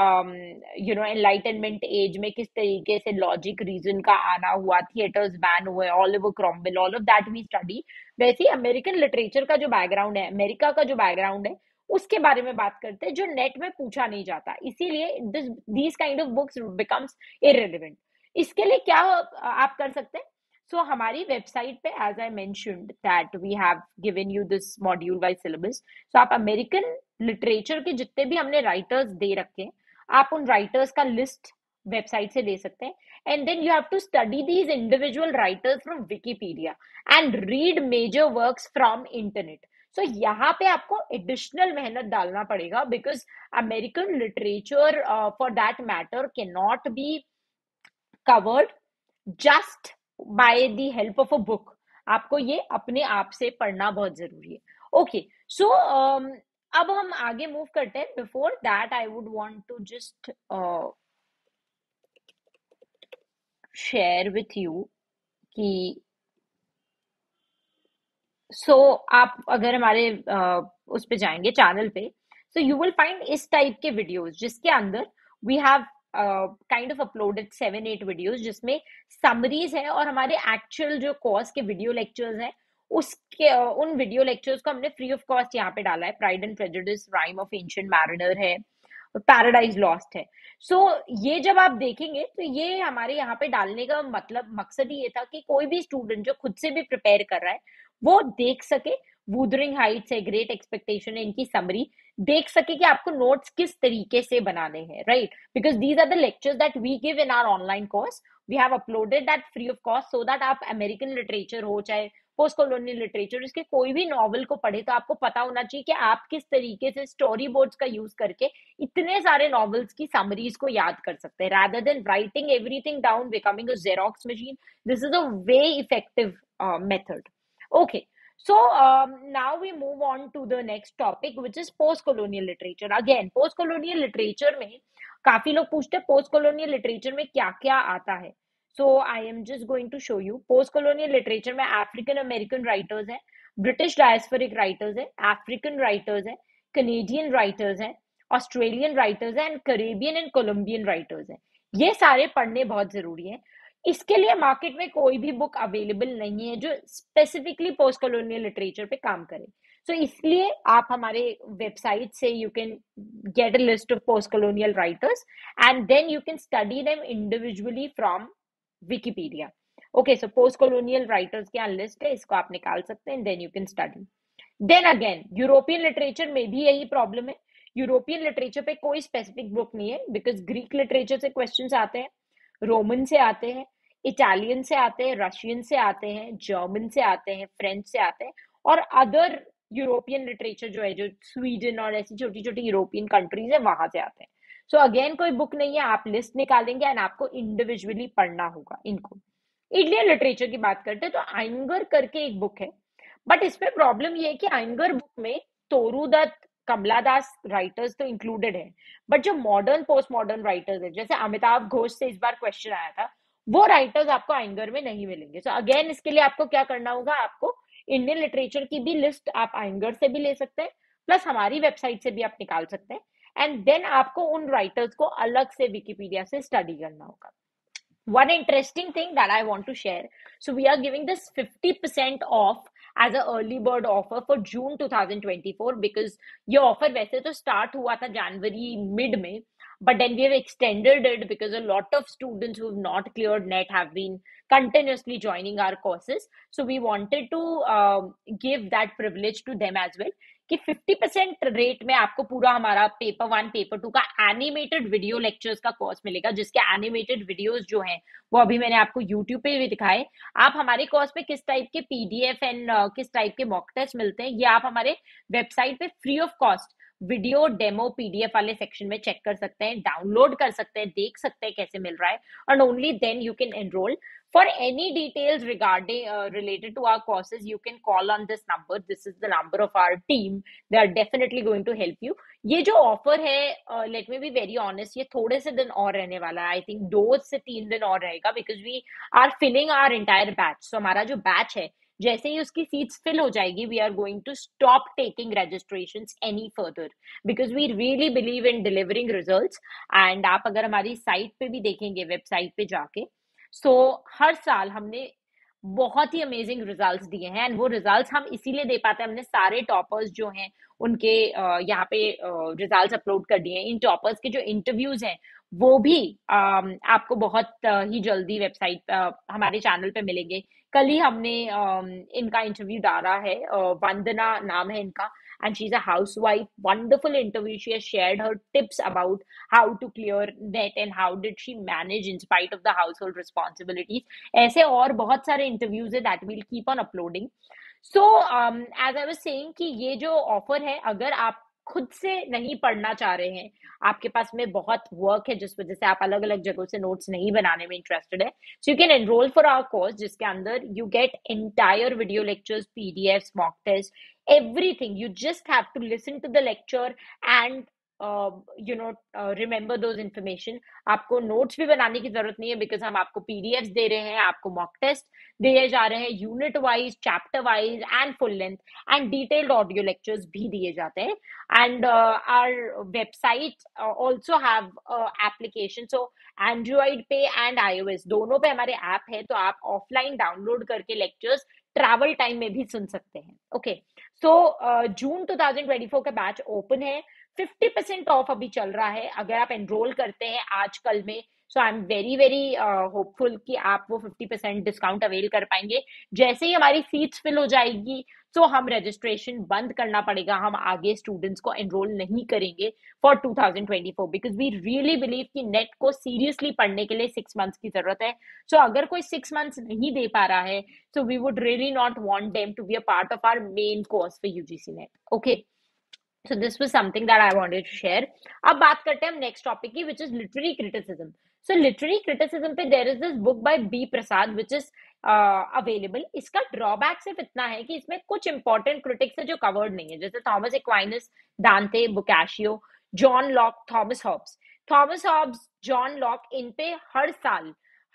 Speaker 1: you know enlightenment age में किस तरीके से लॉजिक रीजन का आना हुआ, थिएटर्स बैन हुए, Oliver Cromwell, all of that we study. वैसे ही अमेरिकन लिटरेचर का जो बैकग्राउंड है, अमेरिका का जो बैकग्राउंड है, उसके बारे में बात करते हैं, जो नेट में पूछा नहीं जाता. इसीलिए this kind of books becomes irrelevant. इसके लिए क्या आप कर सकते हैं? So हमारी वेबसाइट पे as I mentioned that we have given you this module by syllabus. So आप अमेरिकन लिटरेचर के जितने भी हमने राइटर्स दे रखे हैं, आप उन राइटर्स का लिस्ट वेबसाइट से ले सकते हैं. And then you have to study these individual writers from Wikipedia and read major works from internet. So यहाँ पे आपको एडिशनल मेहनत डालना पड़ेगा, because American literature for that matter can not be covered just by the help of a book. आपको ये अपने आप से पढ़ना बहुत जरूरी है. ओके, सो अब हम आगे मूव करते हैं. Before that I would want to just share with you कि सो so, आप अगर हमारे uh, उस पे जाएंगे चैनल पे, सो यू विल फाइंड इस टाइप के वीडियोस जिसके अंदर we have kind of uploaded seven eight videos जिसमें समरीज है, और हमारे एक्चुअल जो कोर्स के वीडियो लेक्चर्स हैं उसके uh, उन वीडियो लेक्चर्स को हमने फ्री ऑफ कॉस्ट यहाँ पे डाला है. Pride and Prejudice, Rime of Ancient Mariner है, पैराडाइज लॉस्ट है. सो so, ये जब आप देखेंगे तो ये हमारे यहाँ पे डालने का मतलब मकसद ही ये था कि कोई भी स्टूडेंट जो खुद से भी प्रिपेयर कर रहा है वो देख सके. वुदरिंग हाइट्स है, ग्रेट एक्सपेक्टेशन है, इनकी समरी देख सके कि आपको नोट्स किस तरीके से बनाने हैं, right? Because these are the lectures that we give in our online course. We have uploaded that free of cost so that आप अमेरिकन लिटरेचर हो चाहे पोस्ट कॉलोनियल लिटरेचर, इसके कोई भी नॉवल को पढ़े तो आपको पता होना चाहिए कि आप किस तरीके से स्टोरी बोर्ड्स का यूज करके इतने सारे नॉवेल्स की समरीज को याद कर सकते हैं, rather than writing everything down, becoming a Xerox machine. This is a way effective uh, method. Okay, so um, now we move on to the next topic, which is post-colonial literature. Again, post-colonial literature में काफी लोग पूछते हैं post-colonial literature में क्या क्या आता है. So I am just going to show you. Post-colonial literature में African American writers हैं, ब्रिटिश डायस्पोरिक राइटर्स हैं, अफ्रीकन राइटर्स हैं, कनेडियन राइटर्स हैं, ऑस्ट्रेलियन राइटर्स हैं and Caribbean and Colombian writers हैं। ये सारे पढ़ने बहुत जरूरी हैं। इसके लिए मार्केट में कोई भी बुक अवेलेबल नहीं है जो स्पेसिफिकली पोस्ट कॉलोनियल लिटरेचर पे काम करे। सो so, इसलिए आप हमारे वेबसाइट से you can get a list of post colonial writers and then you can study them individually from Wikipedia. Okay, so post colonial writers की यहाँ लिस्ट है, इसको आप निकाल सकते हैं, then you can study. Then again European literature में भी यही प्रॉब्लम है। यूरोपियन लिटरेचर पे कोई स्पेसिफिक बुक नहीं है बिकॉज ग्रीक लिटरेचर से क्वेश्चंस आते हैं, रोमन से आते हैं, इटालियन से आते हैं, रशियन से आते हैं, जर्मन से आते हैं, फ्रेंच से आते हैं, और अदर यूरोपियन लिटरेचर जो है, जो स्वीडन और ऐसी छोटी छोटी यूरोपियन कंट्रीज है, वहां से आते हैं। सो so अगेन कोई बुक नहीं है, आप लिस्ट निकालेंगे एंड आपको इंडिविजुअली पढ़ना होगा इनको। इंडियन लिटरेचर की बात करते हैं तो आइंगर करके एक बुक है, बट इसमें प्रॉब्लम ये है कि आइंगर बुक में तोरू दत्त, कमला दास राइटर्स तो इंक्लूडेड है, बट जो मॉडर्न पोस्ट मॉडर्न राइटर्स है, जैसे अमिताभ घोष से इस बार क्वेश्चन आया था, वो राइटर्स आपको आइंगर में नहीं मिलेंगे। सो so अगेन इसके लिए आपको क्या करना होगा, आपको इंडियन लिटरेचर की भी लिस्ट आप आइंगर से भी ले सकते हैं, प्लस हमारी वेबसाइट से भी आप निकाल सकते हैं, एंड देन आपको उन राइटर्स को अलग से विकिपीडिया से स्टडी करना होगा। One interesting thing that I want to share, so we are giving this fifty percent off as a early bird offer for June twenty twenty-four because ये offer वैसे तो start हुआ था जनवरी mid में, but then we have extended it because a lot of students who have not cleared net have been continuously joining our courses, so we wanted to uh, give that privilege to them as well कि फिफ्टी परसेंट रेट में आपको पूरा हमारा पेपर वन पेपर टू का एनिमेटेड वीडियो लेक्चर्स का कोर्स मिलेगा, जिसके एनिमेटेड वीडियोस जो हैं वो अभी मैंने आपको यूट्यूब पे भी दिखाए। आप हमारे कोर्स पे किस टाइप के पीडीएफ एंड uh, किस टाइप के मॉक टेस्ट मिलते हैं, ये आप हमारे वेबसाइट पे free of cost video demo PDF वाले सेक्शन में चेक कर सकते हैं, डाउनलोड कर सकते हैं, देख सकते हैं कैसे मिल रहा है, and only then you can enroll. For any details regarding uh, related to our courses, you can call on this number. This is the number of our team. They are definitely going to help you. ये जो ऑफर है, let me be very honest, ये थोड़े से दिन और रहने वाला है। आई थिंक दो से तीन दिन और रहेगा because we are filling our entire batch. So हमारा जो बैच है, जैसे ही उसकी सीट्स फिल हो जाएगी, we are going to stop taking registrations any further because we really believe in delivering results. And आप अगर हमारी साइट पे भी देखेंगे, वेबसाइट पे जाके, सो so, हर साल हमने बहुत ही अमेजिंग रिजल्ट्स दिए हैं, एंड वो रिजल्ट्स हम इसीलिए दे पाते हैं, हमने सारे टॉपर्स जो हैं उनके यहाँ पे रिजल्ट्स अपलोड कर दिए हैं। इन टॉपर्स के जो इंटरव्यूज हैं वो भी um, आपको बहुत uh, ही जल्दी वेबसाइट uh, हमारे चैनल पे मिलेंगे। कल ही हमने um, इनका इंटरव्यू डाला है, uh, वंदना नाम है इनका, and she's a housewife. Wonderful interview. She has shared her tips about how to clear net and how did she manage in spite of the household responsibilities. ऐसे और बहुत सारे interviews है that we'll keep on uploading. So um, as I was saying कि ये जो offer है, अगर आप खुद से नहीं पढ़ना चाह रहे हैं, आपके पास में बहुत वर्क है जिस वजह से आप अलग अलग जगहों से नोट्स नहीं बनाने में इंटरेस्टेड है, so you can enrol for our course जिसके अंदर you get entire video lectures, PDFs, mock test, everything. You just have to listen to the lecture and uh, you know uh, remember those information. आपको नोट्स भी बनाने की जरूरत नहीं है बिकॉज हम आपको पीडीएफ्स दे रहे हैं, आपको मॉक टेस्ट दिए जा रहे हैं, unit wise, chapter wise and full length and detailed audio lectures भी दिए जाते हैं। And our website also have application, so Android पे एंड आईओएस दोनों पे हमारे ऐप है, तो आप ऑफलाइन डाउनलोड करके लेक्चर्स ट्रैवल टाइम में भी सुन सकते हैं। Okay, so June twenty twenty four का बैच ओपन है, फिफ्टी परसेंट ऑफ अभी चल रहा है अगर आप एनरोल करते हैं आज कल में। So I am very very hopeful कि आप वो फिफ्टी परसेंट डिस्काउंट अवेल कर पाएंगे। जैसे ही हमारी सीट्स फिल हो जाएगी तो हम रजिस्ट्रेशन बंद करना पड़ेगा, हम आगे स्टूडेंट्स को एनरोल नहीं करेंगे for two thousand twenty four because we really believe कि नेट को सीरियसली पढ़ने के लिए सिक्स मंथ्स की जरूरत है। सो so, अगर कोई सिक्स मंथ्स नहीं दे पा रहा है, so we would really not want them to be a part of our main course for U G C Net. Okay. So this was something that I wanted to share. अब बात करते हैं हम next topic की, which is literary criticism. So literary criticism पे there is this book by B Prasad which is uh, available. इसका drawback सिर्फ इतना है कि इसमें कुछ important critics है जो covered नहीं है, जैसे Thomas Aquinas, Dante, Boccaccio, John Locke, Thomas Hobbes. Thomas Hobbes, John Locke, इन पे हर साल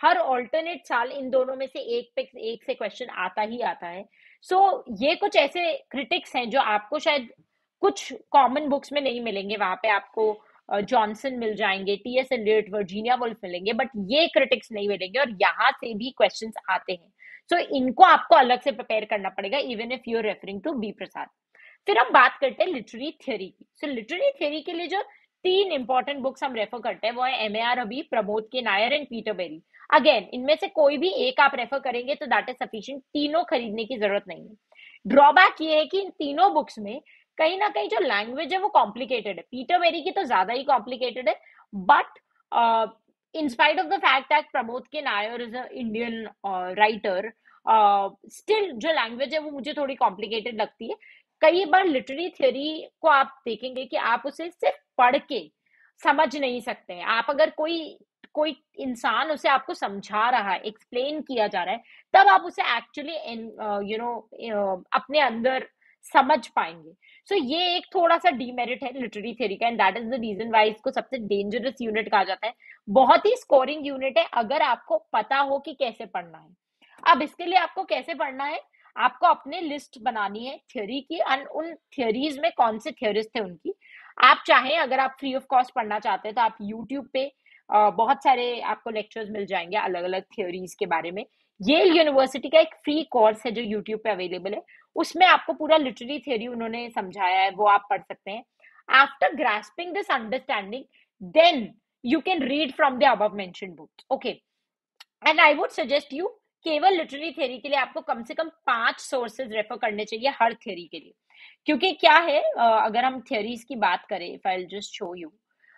Speaker 1: हर ऑल्टरनेट साल इन दोनों में से एक पे एक से क्वेश्चन आता ही आता है। सो so, ये कुछ ऐसे क्रिटिक्स हैं जो आपको शायद कुछ कॉमन बुक्स में नहीं मिलेंगे। वहां पे आपको जॉनसन मिल जाएंगे, T S Eliot, Virginia Woolf मिलेंगे, बट ये क्रिटिक्स नहीं मिलेंगे, और यहाँ से भी क्वेश्चंस आते हैं। सो so, इनको आपको अलग से प्रिपेयर करना पड़ेगा, even if you are referring to B Prasad. फिर हम बात करते हैं लिटरेरी थ्योरी की। सो लिटरेरी थ्योरी के लिए जो तीन इंपॉर्टेंट बुक्स हम रेफर करते हैं वो है एम ए आर रबी, Pramod K Nayar and Peter Barry. Again इनमें से कोई भी एक आप रेफर करेंगे तो दैट इज सफिशिएंट, तीनों खरीदने की जरूरत नहीं है। ड्रॉबैक ये है कि इन तीनों बुक्स में कहीं ना कहीं जो लैंग्वेज है वो कॉम्प्लिकेटेड है। पीटर वेरी की तो ज्यादा ही कॉम्प्लिकेटेड है, but in spite of the fact that Pramod K Nayar is a Indian writer, still जो लैंग्वेज है वो मुझे थोड़ी कॉम्प्लिकेटेड लगती है। कई बार लिटरेरी थ्योरी को आप देखेंगे कि आप उसे सिर्फ पढ़ के समझ नहीं सकते हैं। आप अगर कोई कोई इंसान उसे आपको समझा रहा है, एक्सप्लेन किया जा रहा है, तब आप उसे एक्चुअली यू नो अपने अंदर समझ पाएंगे। सो so, ये एक थोड़ा सा डीमेरिट है लिटरेरी थ्योरी का, and that is the reason why इसको सबसे डेंजरस यूनिट कहा जाता है। बहुत ही स्कोरिंग यूनिट है अगर आपको पता हो कि कैसे पढ़ना है। अब इसके लिए आपको कैसे पढ़ना है, आपको अपने लिस्ट बनानी है थ्योरी की, और उन थ्योरीज में कौन से थ्योरिस्ट थे उनकी। आप चाहें, अगर आप फ्री ऑफ कॉस्ट पढ़ना चाहते हैं तो आप यूट्यूब पे बहुत सारे आपको लेक्चर्स मिल जाएंगे अलग अलग थ्योरीज के बारे में। येल यूनिवर्सिटी का एक फ्री कोर्स है जो यूट्यूब पे अवेलेबल है, उसमें आपको पूरा लिटरेरी थ्योरी उन्होंने समझाया है, वो आप पढ़ सकते हैं। After grasping this understanding, then you can read from the above mentioned books, okay. And I would suggest you, केवल लिटरेरी थ्योरी के लिए आपको कम से कम पांच सोर्सेज रेफर करने चाहिए हर थ्योरी के लिए। क्योंकि क्या है, अगर हम थ्योरीज की बात करें, if I will just show you,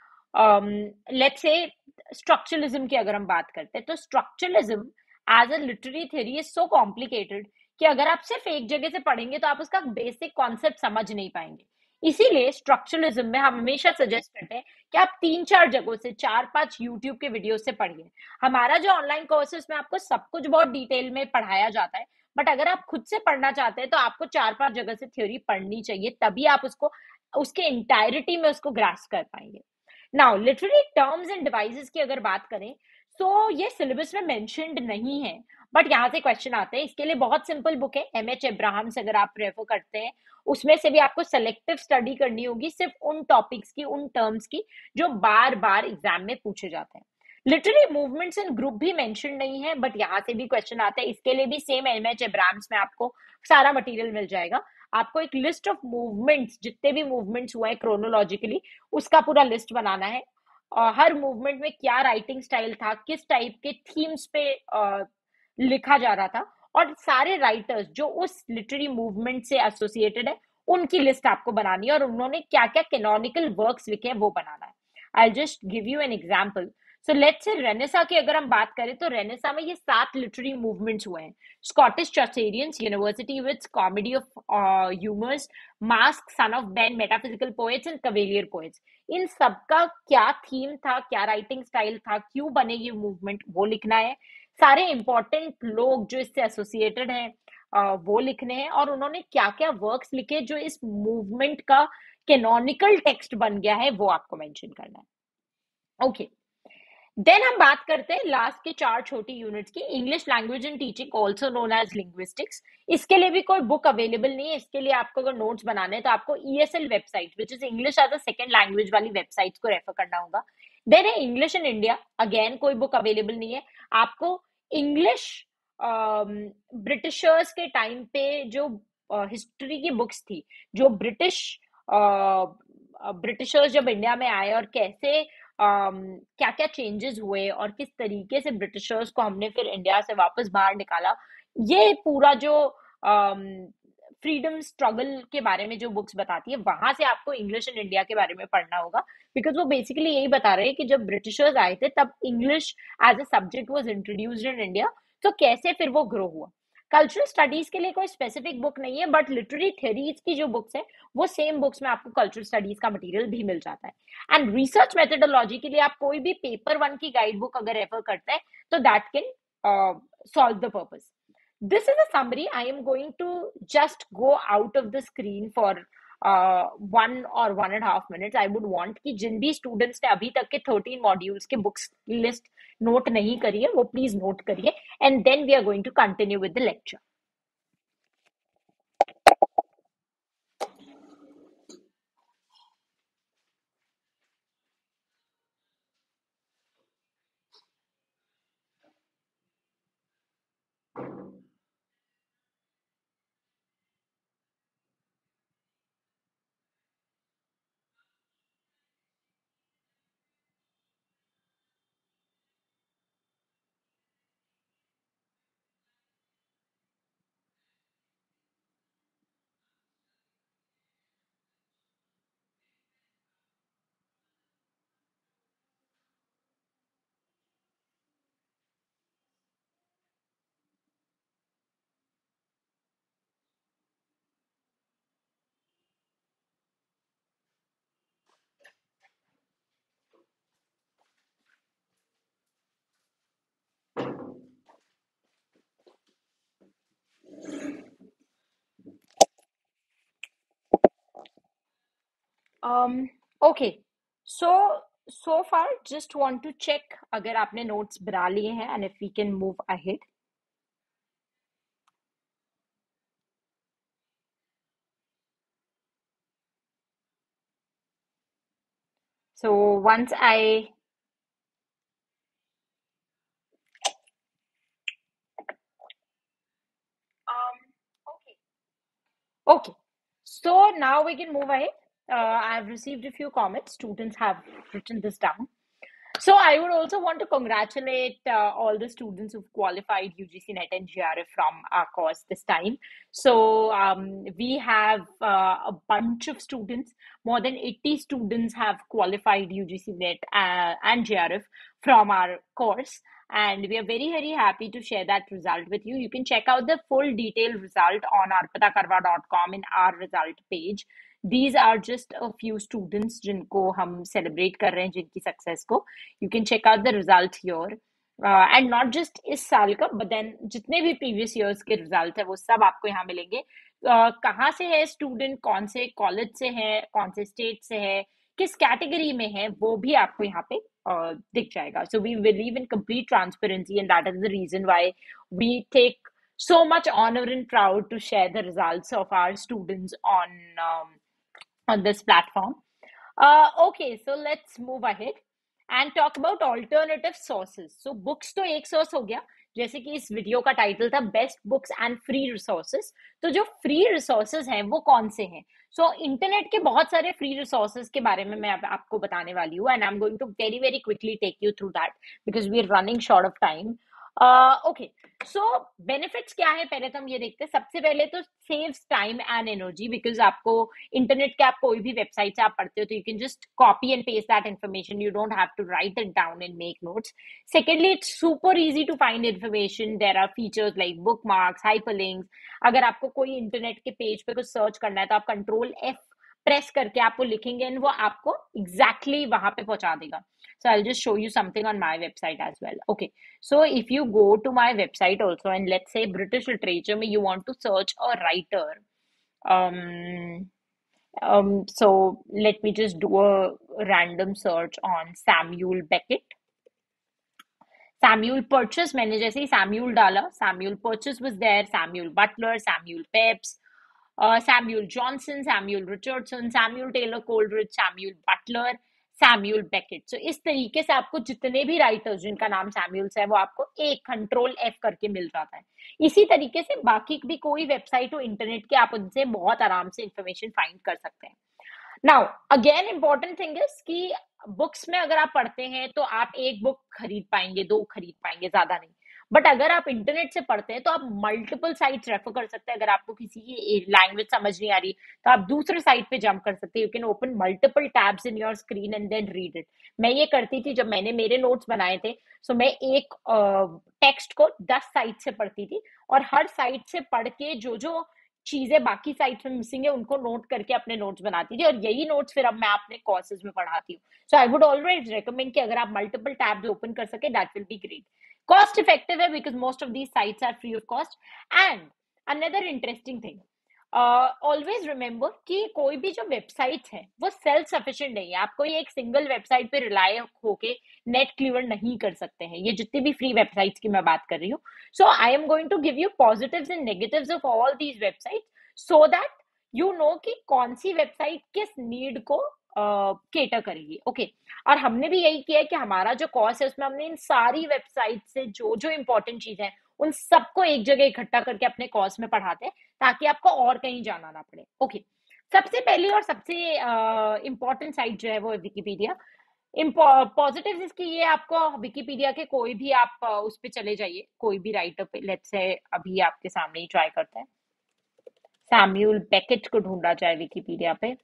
Speaker 1: let's say structuralism की अगर हम बात करते हैं, तो structuralism as a literary theory is so complicated कि अगर आप सिर्फ एक जगह से पढ़ेंगे तो आप उसका बेसिक कॉन्सेप्ट समझ नहीं पाएंगे। इसीलिए स्ट्रक्चरलिज्म में हम हमेशा सजेस्ट करते हैं कि आप तीन चार जगहों से, चार पांच यूट्यूब के वीडियो से पढ़िए। हमारा जो ऑनलाइन कोर्स है उसमें आपको सब कुछ बहुत डिटेल में पढ़ाया जाता है, बट अगर आप खुद से पढ़ना चाहते हैं तो आपको चार पांच जगह से थ्योरी पढ़नी चाहिए, तभी आप उसको उसके इंटायरिटी में उसको ग्रास्प कर पाएंगे। Now literary terms and devices की अगर बात करें तो ये सिलेबस में मेंशन्ड नहीं है, बट यहाँ से क्वेश्चन आते हैं। इसके लिए बहुत सिंपल बुक है एम एच एब्राहम से, अगर आप रेफर करते हैं उसमें से भी आपको सेलेक्टिव स्टडी करनी होगी सिर्फ उन टॉपिक्स की, उन टर्म्स की जो बार बार एग्जाम में पूछे जाते हैं। लिटरेरी मूवमेंट्स एंड ग्रुप भी मेंशन नहीं है, बट यहाँ से भी क्वेश्चन आता है। इसके लिए भी सेम एम एच एब्राहम्स में आपको सारा मटेरियल मिल जाएगा। आपको एक लिस्ट ऑफ मूवमेंट्स, जितने भी मूवमेंट्स हुए हैं क्रोनोलॉजिकली, उसका पूरा लिस्ट बनाना है। uh, हर मूवमेंट में क्या राइटिंग स्टाइल था, किस टाइप के थीम्स पे uh, लिखा जा रहा था, और सारे राइटर्स जो उस लिटरेरी मूवमेंट से एसोसिएटेड है उनकी लिस्ट आपको बनानी है, और उन्होंने क्या क्या कैनोनिकल वर्क्स लिखे हैं वो बनाना है। I just give you an example. So let's say renaissance की अगर हम बात करें तो रेनेसा में ये सात लिटरेरी मूवमेंट्स हुए हैं। Scottish Chaucerians, university with comedy of humours, masque, son of Ben, metaphysical poets and cavalier poets. इन सबका क्या थीम था, क्या राइटिंग स्टाइल था, क्यों बने ये मूवमेंट, वो लिखना है। सारे इंपॉर्टेंट लोग जो इससे एसोसिएटेड हैं वो लिखने हैं, और उन्होंने क्या क्या वर्क्स लिखे जो इस मूवमेंट का कैनोनिकल टेक्स्ट बन गया है, वो आपको मेंशन करना है, ओके। देन हम बात करते हैं लास्ट के चार छोटी यूनिट्स की, English language and teaching also known as linguistics. इसके लिए भी कोई बुक अवेलेबल नहीं है। इसके लिए आपको अगर नोट्स बनाने हैं तो आपको E S L website, which is English as a second language वाली वेबसाइट को रेफर करना होगा। देन है इंग्लिश इन इंडिया, अगेन कोई बुक अवेलेबल नहीं है। आपको इंग्लिश ब्रिटिशर्स के टाइम पे जो हिस्ट्री uh, की बुक्स थी, जो ब्रिटिश ब्रिटिशर्स जब इंडिया में आए और कैसे um, क्या क्या चेंजेस हुए और किस तरीके से ब्रिटिशर्स को हमने फिर इंडिया से वापस बाहर निकाला, ये पूरा जो फ्रीडम um, स्ट्रगल के बारे में जो बुक्स बताती है, वहां से आपको इंग्लिश इन इंडिया के बारे में पढ़ना होगा। बिकॉज वो बेसिकली यही बता रहे हैं कि जब ब्रिटिशर्स आए थे तब English as a subject was introduced in India, तो कैसे फिर वो ग्रो हुआ। कल्चरल स्टडीज के लिए कोई स्पेसिफिक बुक नहीं है, बट लिटरेरी थ्योरीज की जो बुक्स है वो सेम बुक्स में आपको कल्चरल स्टडीज का मटेरियल भी मिल जाता है। एंड रिसर्च मेथोडोलॉजी के लिए आप कोई भी पेपर वन की गाइड बुक अगर रेफर करते हैं तो that can solve the purpose. This is a summary. I am going to just go out of the screen for one और one and half minutes I would want कि जिन भी स्टूडेंट्स ने अभी तक के थर्टीन मॉड्यूल्स के बुक्स लिस्ट नोट नहीं करी है वो प्लीज नोट करिए, and then we are going to continue with the lecture. Um, okay. So, so far, just want to check अगर आपने notes बना लिए हैं and if we can move ahead. So once I um okay. Okay. So now we can move ahead. Uh, I've received a few comments. Students have written this down. So I would also want to congratulate uh, all the students who've qualified U G C NET and G R F from our course this time. So um, we have uh, a bunch of students, more than eighty students have qualified U G C NET uh, and G R F from our course. And we are very, very happy to share that result with you. You can check out the full detailed result on arpita karwa dot com in our result page. These are just a few students जिनको हम celebrate कर रहे हैं जिनकी success को. You can check out the result here. Uh, and not just इस साल का, but then जितने भी previous years के result है वो सब आपको यहाँ मिलेंगे. uh, कहाँ से है student, कौन से college से है, कौन से state से है, किस category में है, वो भी आपको यहाँ पे uh, दिख जाएगा. So we believe in complete transparency, and that is the reason why we take so much honor and proud to share the results of our students on um, on this platform. Uh, okay, so let's move ahead and talk about alternative sources. So books तो एक source हो गया, जैसे कि इस वीडियो का टाइटल था best books and free resources. तो जो फ्री रिसोर्सेज हैं वो कौन से हैं? सो so, इंटरनेट के बहुत सारे फ्री रिसोर्सेज के बारे में मैं आप, आपको बताने वाली हूँ, and I am going to very very quickly take you through that because we are running short of time. Okay, so benefits क्या है पहले तो हम ये देखते हैं. सबसे पहले तो saves time and energy, because आपको इंटरनेट के आप कोई भी वेबसाइट से आप पढ़ते हो तो you can just copy and paste that information, you don't have to write it down and make notes. Secondly, it's super easy to find information. There are features like bookmarks, hyperlinks. अगर आपको कोई इंटरनेट के पेज पे कुछ सर्च करना है तो आप कंट्रोल एफ प्रेस करके आपको लिखेंगे and वो आपको exactly वहां पे पहुंचा देगा. So I'll just show you something on my website as well. Okay, so if you go to my website also, and let's say British literature में you want to search a writer, um, um, so let me just do a random search on Samuel Beckett. Samuel Purchase, मैंने जैसे ही Samuel डाला, Samuel Purchase was there, Samuel Butler, Samuel Pepys, uh, Samuel Johnson, Samuel Richardson, Samuel Taylor Coleridge, Samuel Butler, Samuel Beckett. So इस तरीके से आपको जितने भी राइटर्स जिनका नाम सैम्यूल्स है वो आपको एक कंट्रोल एफ करके मिल जाता है. इसी तरीके से बाकी भी कोई वेबसाइट हो इंटरनेट के, आप उनसे बहुत आराम से इंफॉर्मेशन फाइंड कर सकते हैं. Now again important thing is कि बुक्स में अगर आप पढ़ते हैं तो आप एक बुक खरीद पाएंगे, दो खरीद पाएंगे, ज्यादा नहीं. बट अगर आप इंटरनेट से पढ़ते हैं तो आप मल्टीपल साइट्स रेफर कर सकते हैं. अगर आपको किसी की लैंग्वेज समझ नहीं आ रही तो आप दूसरे साइट पे जंप कर सकते हैं. You can open multiple tabs in your screen and then read it. मैं ये करती थी जब मैंने मेरे नोट्स बनाए थे. सो so मैं एक टेक्स्ट uh, को दस साइट से पढ़ती थी और हर साइट से पढ़ के जो जो चीजें बाकी साइट में मिसिंग है उनको नोट करके अपने नोट्स बनाती थी, और यही नोट्स फिर अब मैं अपने कोर्सेज में पढ़ाती हूँ. So I would always recommend कि अगर आप मल्टीपल टैब्स ओपन कर सके that will be great. Cost effective है because most of these sites are free of cost. And another interesting thing, always remember कि कोई भी जो वेबसाइट है वो सेल्फ सफिशिएंट नहीं है। आप कोई एक सिंगल वेबसाइट पे रिलाय होके नेट क्लियर नहीं कर सकते हैं। ये जितनी भी फ्री वेबसाइट्स की मैं बात कर रही हूँ, so I am going to give you positives and negatives of all these website, so that you know कि कौन सी वेबसाइट किस नीड को केटर uh, करेगी। Okay okay. और हमने भी यही किया है कि हमारा जो कोर्स है उसमें हमने इन सारी वेबसाइट से जो जो इंपॉर्टेंट चीजें हैं उन सबको एक जगह इकट्ठा करके अपने कोर्स में पढ़ाते हैं, ताकि आपको और कहीं जाना ना पड़े। Okay okay. सबसे पहली और सबसे इंपॉर्टेंट साइट जो है वो है विकिपीडिया। पॉजिटिव इसकी ये, आपको विकिपीडिया के कोई भी आप uh, उस पे चले जाइए, कोई भी राइटर पे, लेट्स से अभी आपके सामने ही ट्राई करते हैं, सैम्यूल बेकेट को ढूंढा जाए विकिपीडिया पे।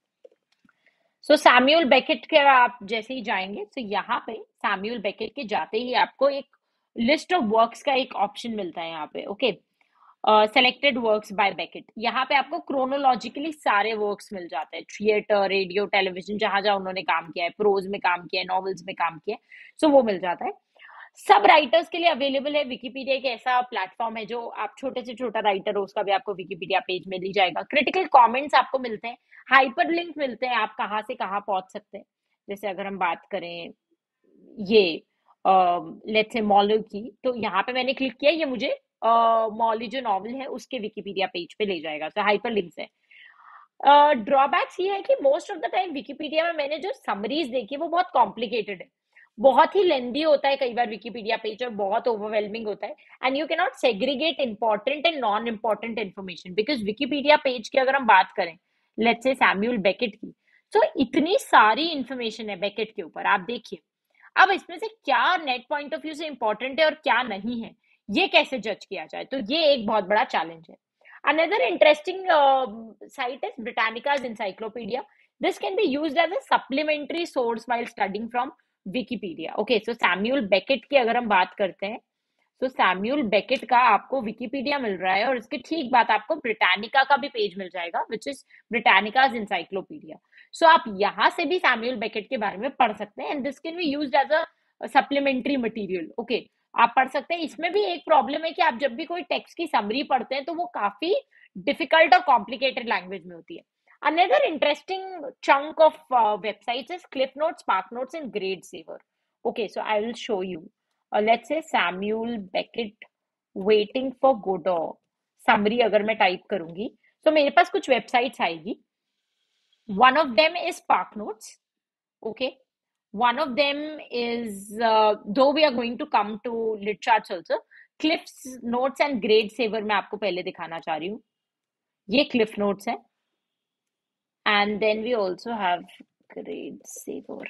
Speaker 1: सो सैम्यूल बेकेट के आप जैसे ही जाएंगे तो यहाँ पे सैम्यूल बेकेट के जाते ही आपको एक लिस्ट ऑफ वर्क्स का एक ऑप्शन मिलता है यहाँ पे। Okay, selected works by Beckett, यहाँ पे आपको क्रोनोलॉजिकली सारे वर्क्स मिल जाते हैं, थिएटर, रेडियो, टेलीविजन, जहां जहां उन्होंने काम किया है, प्रोज में काम किया है, नॉवेल्स में काम किया है, सो so वो मिल जाता है। सब राइटर्स के लिए अवेलेबल है। विकिपीडिया एक ऐसा प्लेटफॉर्म है जो आप छोटे से छोटा राइटर हो उसका भी आपको विकिपीडिया पेज में ली जाएगा। क्रिटिकल कमेंट्स आपको मिलते हैं, हाइपर लिंक मिलते हैं, आप कहाँ से कहाँ पहुंच सकते हैं। जैसे अगर हम बात करें ये लेट्स से मॉली की, तो यहाँ पे मैंने क्लिक किया, ये मुझे मॉली जो नॉवल है उसके विकिपीडिया पेज पे ले जाएगा। तो हाइपर लिंक्स है। ड्रॉबैक्स uh, ये है कि most of the time Wikipedia में मैंने जो समरीज देखी वो बहुत कॉम्प्लिकेटेड है, बहुत ही लेंदी होता है कई बार विकिपीडिया पेज, और बहुत ओवरवेलमिंग होता है, and you can not segregate important and non important information, because Wikipedia page की अगर हम बात करें लेट्स से सैम्यूल बेकेट की, तो इतनी सारी इंफॉर्मेशन है बेकेट के ऊपर, आप देखिए। अब इसमें से क्या नेट पॉइंट ऑफ व्यू से इंपॉर्टेंट है और क्या नहीं है, ये कैसे जज किया जाए, तो ये एक बहुत बड़ा चैलेंज है। Another interesting uh, site is Britannica's Encyclopedia. This can be used as a supplementary source while studying from Wikipedia. Okay, so Samuel Beckett की अगर हम बात करते हैं, तो सैम्यूल बेकेट का आपको विकिपीडिया मिल रहा है, और इसके ठीक बात आपको ब्रिटानिका का भी पेज मिल जाएगा, विच इज ब्रिटानिकाज इंसाइक्लोपीडिया। सो आप यहाँ से भी सैम्यूल बेकेट के बारे में पढ़ सकते हैं, and this can be used as a supplementary material. Okay, आप पढ़ सकते हैं। इसमें भी एक प्रॉब्लम है कि आप जब भी कोई टेक्स्ट की समरी पढ़ते हैं तो वो काफी डिफिकल्ट और कॉम्प्लिकेटेड लैंग्वेज में होती है। Another interesting chunk of uh, websites is Cliff Notes, Spark Notes, and Grade Saver. Okay, so I will show you. Uh, let's say Samuel Beckett waiting for Godot. Summary अगर मैं टाइप करूंगी तो मेरे पास कुछ वेबसाइट्स आएगी. One of them is Spark Notes. Okay. One of them is, uh, though we are going to come to lit charts also, Cliff's Notes and Grade Saver मैं आपको पहले दिखाना चाह रही हूँ. ये Cliff Notes है. And then we also have Grade Saver.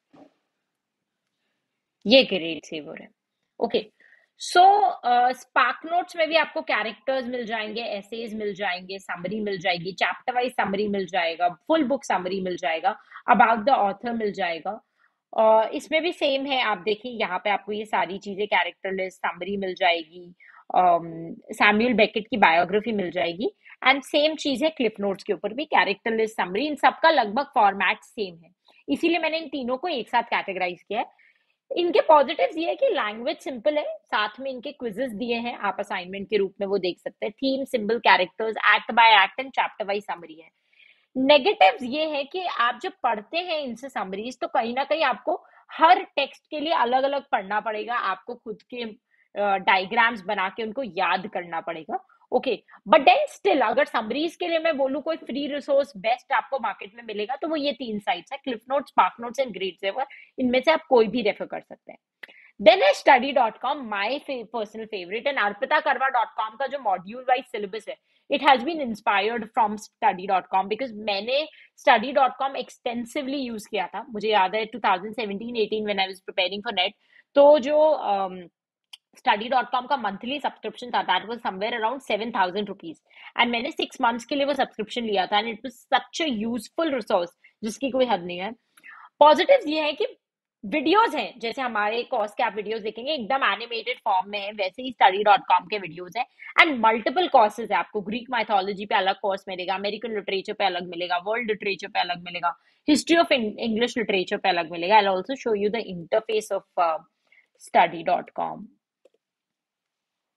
Speaker 1: ये Grade Saver है. Okay. सो स्पार्क नोट्स में भी आपको कैरेक्टर्स मिल जाएंगे, एसेज मिल जाएंगे, समरी मिल जाएगी, चैप्टर वाइज समरी मिल जाएगा, फुल बुक समरी मिल जाएगा, अबाउट द ऑथर मिल जाएगा. uh, इसमें भी सेम है. आप देखिए यहाँ पे आपको ये सारी चीजें, कैरेक्टर लिस्ट, समरी मिल जाएगी, सैम्यूल बेकेट की बायोग्राफी मिल जाएगी, एंड सेम चीज है क्लिफ नोट्स के ऊपर भी, कैरेक्टर लिस्ट, समरी, इन सबका लगभग फॉर्मेट सेम है. इसीलिए मैंने इन तीनों को एक साथ कैटेगराइज किया है. इनके पॉजिटिव्स ये है कि लैंग्वेज सिंपल है, साथ में इनके क्विजेस दिए हैं, आप असाइनमेंट के रूप में वो देख सकते हैं. Theme, symbol, characters, act by act and chapter wise summary है. नेगेटिव्स ये है कि आप जब पढ़ते हैं इनसे समरीज तो कहीं ना कहीं आपको हर टेक्स्ट के लिए अलग अलग पढ़ना पड़ेगा, आपको खुद के डायग्राम्स uh, बना के उनको याद करना पड़ेगा. ओके, बट देन स्टिल अगर समरीज के लिए मैं बोलूं कोई फ्री रिसोर्स बेस्ट आपको मार्केट में मिलेगा तो वो ये तीन साइट्स है, Cliff Notes, Spark Notes and Grade Saver. इनमें से आप कोई भी रेफर कर सकते हैं. देन है Study dot com, my personal favourite, and Arpita Karwa dot com का जो मॉड्यूल वाइज सिलेबस है, it has been inspired from Study dot com, because मैंने Study dot com extensively use किया था. मुझे याद है twenty seventeen eighteen when I was preparing for NET, तो जो um, स्टडी डॉट कॉम का मंथली सब्सक्रिप्शन था, that was somewhere around seven thousand rupees, and मैंने सिक्स मंथ्स के लिए वो सब्सक्रिप्शन लिया था, and it was such a useful resource जिसकी कोई हद नहीं है. पॉजिटिव्स ये है कि वीडियोज हैं, जैसे हमारे कोर्स के आप वीडियोज देखेंगे एकदम एनिमेटेड फॉर्म में है, वैसे ही स्टडी डॉट कॉम के वीडियोज हैं, एंड मल्टीपल कोर्सेज है. आपको ग्रीक माइथोलॉजी पे अलग कोर्स मिलेगा, अमेरिकन लिटरेचर पे अलग मिलेगा, वर्ल्ड लिटरेचर पे अलग मिलेगा, हिस्ट्री ऑफ इंग्लिश लिटरेचर पे अलग मिलेगा. I will also show you the interface of Study dot com.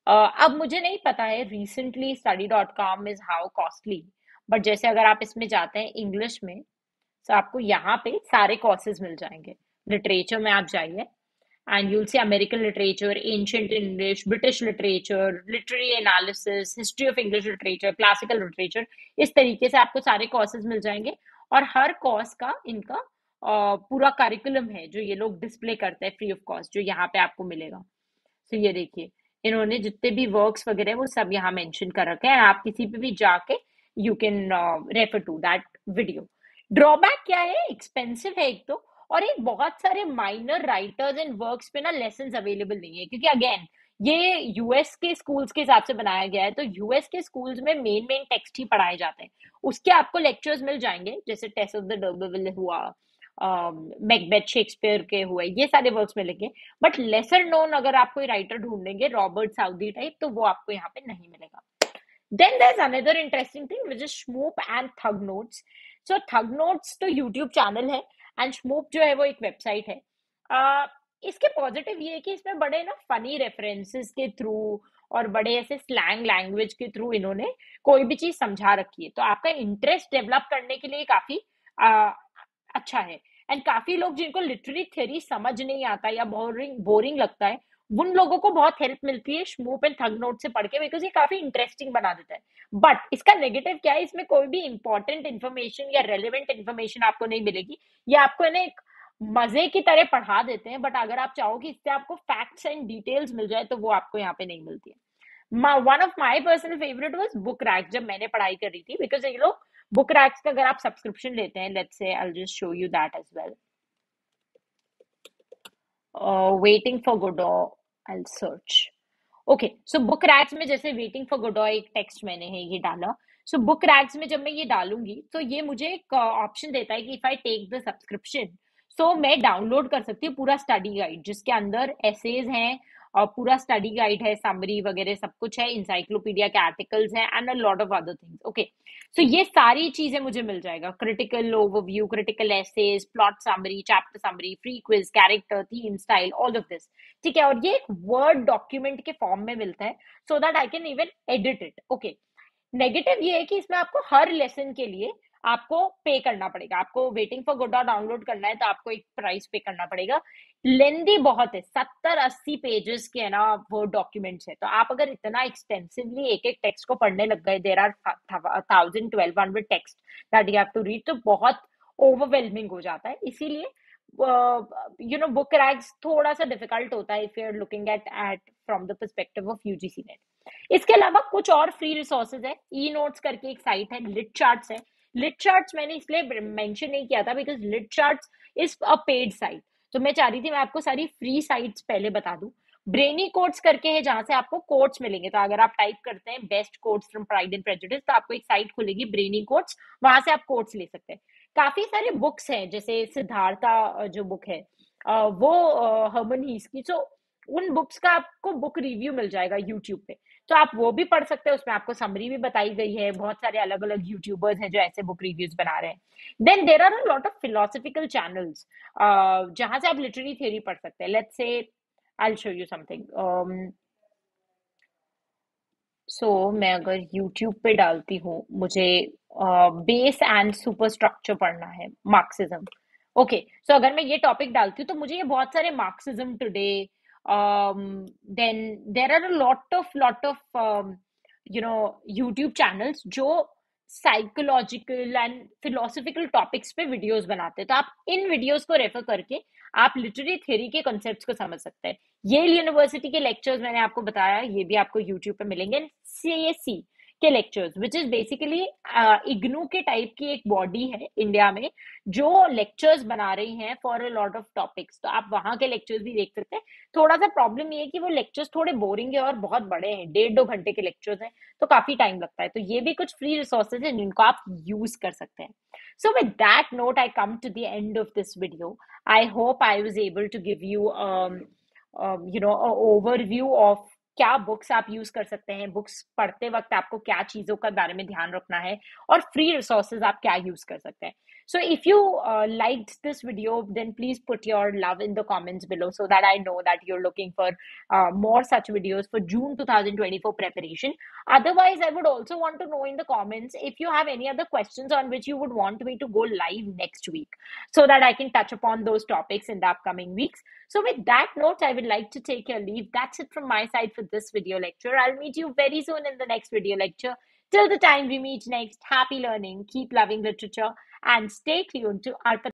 Speaker 1: अब मुझे नहीं पता है recently Study dot com is how costly, but जैसे अगर आप इसमें जाते हैं इंग्लिश में, तो आपको यहाँ पे सारे कोर्सेज मिल जाएंगे। लिटरेचर में आप जाइए and you'll see American literature, ancient English, British literature, literary analysis, history of English literature, classical literature। इस तरीके से आपको सारे कोर्सेज मिल जाएंगे, और हर कोर्स का इनका अ, पूरा करिकुलम है जो ये लोग डिस्प्ले करते हैं फ्री ऑफ कॉस्ट, जो यहाँ पे आपको मिलेगा। तो ये देखिए, इन्होंने जितने भी वर्क्स वगैरह वो सब यहाँ मेंशन कर रखे हैं। आप किसी पे भी जाके you can refer to that video. Drawback क्या है? एक्सपेंसिव है एक तो, और एक बहुत सारे माइनर राइटर्स एंड वर्क्स पे ना लेसन्स अवेलेबल नहीं है, क्योंकि अगेन ये यूएस के स्कूल्स के हिसाब से बनाया गया है। तो यूएस के स्कूल्स में मेन मेन टेक्स्ट ही पढ़ाए जाते हैं, उसके आपको लेक्चर्स मिल जाएंगे, जैसे टेस्ट ऑफ द डर्बरविल हुआ, मैकबेथ शेक्सपियर के हुए, ये सारे वर्क्स मिलेंगे। बट लेसर नोन अगर आप कोई राइटर ढूंढेंगे रॉबर्ट साउदी टाइप, तो वो आपको यहाँ पे नहीं मिलेगा। Then there's another interesting thing which is Shmoop and Thug Notes. So Thug Notes तो YouTube चैनल है, एंड Shmoop जो है वो एक वेबसाइट है। uh, इसके पॉजिटिव ये है कि इसमें बड़े ना फनी रेफरेंसेस के थ्रू और बड़े ऐसे स्लैंग लैंग्वेज के थ्रू इन्होंने कोई भी चीज समझा रखी है, तो आपका इंटरेस्ट डेवलप करने के लिए काफी uh, अच्छा है। एंड काफी लोग जिनको लिटरेरी थ्योरी समझ नहीं आता या बोरिंग बोरिंग लगता है, उन लोगों को बहुत हेल्प मिलती है स्मूप एंड थग नोट से पढ़ के, बिकॉज ये काफी इंटरेस्टिंग बना देता है। बट इसका नेगेटिव क्या है? इसमें कोई भी इंपॉर्टेंट इन्फॉर्मेशन या रेलिवेंट इन्फॉर्मेशन आपको नहीं मिलेगी। ये आपको है ना एक मजे की तरह पढ़ा देते हैं, बट अगर आप चाहो कि इससे आपको फैक्ट्स एंड डिटेल्स मिल जाए, तो वो आपको यहाँ पे नहीं मिलती है। One of my personal favourite was book rack, जब मैंने पढ़ाई कर रही थी, बिकॉज ये लोग बुक रैक्स का अगर आप सब्सक्रिप्शन लेते हैं, let's say I will just show you that as well. Waiting for Godot, I will search. Okay, so book racks में जैसे वेटिंग फॉर गुडो एक टेक्स्ट मैंने है ये डाला। सो बुक रैक्स में जब मैं ये डालूंगी, तो ये मुझे एक ऑप्शन देता है कि if I take the subscription, so मैं डाउनलोड कर सकती हूँ पूरा स्टडी गाइड, जिसके अंदर एसेज हैं और पूरा स्टडी गाइड है, समरी वगैरह सब कुछ है, इंसाइक्लोपीडिया के आर्टिकल्स हैं, and a lot of other things. Okay, so ये सारी चीजें मुझे मिल जाएगा, critical overview, critical essays, plot summary, chapter summary, free quiz, character, theme, style, all of this. ठीक है, और ये एक वर्ड डॉक्यूमेंट के फॉर्म में मिलता है, so that I can even edit it. Okay, negative ये है कि इसमें आपको हर लेसन के लिए आपको पे करना पड़ेगा। आपको वेटिंग फॉर गुडा डाउनलोड करना है तो आपको एक प्राइस पे करना पड़ेगा। लेंदी बहुत है, सत्तर अस्सी पेजेस के है ना वो डॉक्यूमेंट्स है, तो आप अगर इतना एक्सटेंसिवली एक एक टेक्स्ट को पढ़ने लग गए, there are thousand twelve hundred text that you have to read, तो बहुत ओवरवेलमिंग हो जाता है। इसीलिए यू नो बुक रैक्स थोड़ा सा डिफिकल्ट होता है if you are looking at at from the perspective of UGC NET. इसके अलावा कुछ और फ्री रिसोर्सेज है, ई नोट्स करके एक साइट है, लिट चार्ट्स है। लिट चार्ट्स मैंने इसलिए मेंशन नहीं किया था because LitCharts is a paid site, तो मैं चाह रही थी मैं आपको सारी फ्री साइट्स पहले बता दूं। ब्रेनी कोट्स करके है जहां से आपको कोट्स मिलेंगे, तो अगर आप टाइप करते हैं best quotes from Pride and Prejudice, तो आपको एक साइट खुलेगी ब्रेनी कोट्स, वहां से आप कोट्स ले सकते हैं। काफी सारे बुक्स हैं, जैसे सिद्धार्था जो बुक है वो हर्मन हीस की, सो उन बुक्स का आपको बुक रिव्यू मिल जाएगा यूट्यूब पे, तो आप वो भी पढ़ सकते हैं। उसमें आपको समरी भी बताई गई है, बहुत सारे अलग अलग यूट्यूबर्स हैं जो ऐसे बुक रिव्यूज बना रहे हैं। Then there are a lot of philosophical channels जहां से आप लिटरेरी थ्योरी पढ़ सकते हैं। Let's say I will show you something. So मैं अगर यूट्यूब पे डालती हूँ, मुझे बेस एंड सुपर स्ट्रक्चर पढ़ना है, मार्क्सिज्म। ओके, सो अगर मैं ये टॉपिक डालती हूँ तो मुझे ये बहुत सारे Marxism today, then there are a lot of lot of you know YouTube channels जो साइकोलॉजिकल एंड फिलोसफिकल टॉपिक्स पे वीडियोस बनाते हैं, तो आप इन वीडियोस को रेफर करके आप लिटरेरी थ्योरी के कॉन्सेप्ट्स को समझ सकते हैं। येल यूनिवर्सिटी के लेक्चर्स मैंने आपको बताया, ये भी आपको यूट्यूब पे मिलेंगे। सीएससी के lectures which is basically IGNOU के टाइप की एक बॉडी है इंडिया में जो लेक्चर्स बना रही हैं for a lot of topics, तो आप वहां के लेक्चर्स भी देख सकते हैं। थोड़ा सा प्रॉब्लम ये है कि वो लेक्चर्स थोड़े बोरिंग है और बहुत बड़े हैं, डेढ़ दो घंटे के लेक्चर्स हैं, तो काफी टाइम लगता है। तो ये भी कुछ फ्री रिसोर्सेज हैं जिनको आप यूज कर सकते हैं। So with that note, I come to the end of this video. I hope I was able to give you, um, um, you know, an overview of क्या बुक्स आप यूज कर सकते हैं, बुक्स पढ़ते वक्त आपको क्या चीजों का बारे में ध्यान रखना है, और फ्री रिसोर्सेज आप क्या यूज कर सकते हैं। So if you uh, liked this video, then please put your love in the comments below so that I know that you're looking for uh, more such videos for June two thousand twenty-four preparation. Otherwise, I would also want to know in the comments if you have any other questions on which you would want me to go live next week so that I can touch upon those topics in the upcoming weeks. So with that note, I would like to take your leave. That's it from my side for this video lecture. I'll meet you very soon in the next video lecture. Till the time we meet next, happy learning, keep loving literature, and stay tuned to Arpita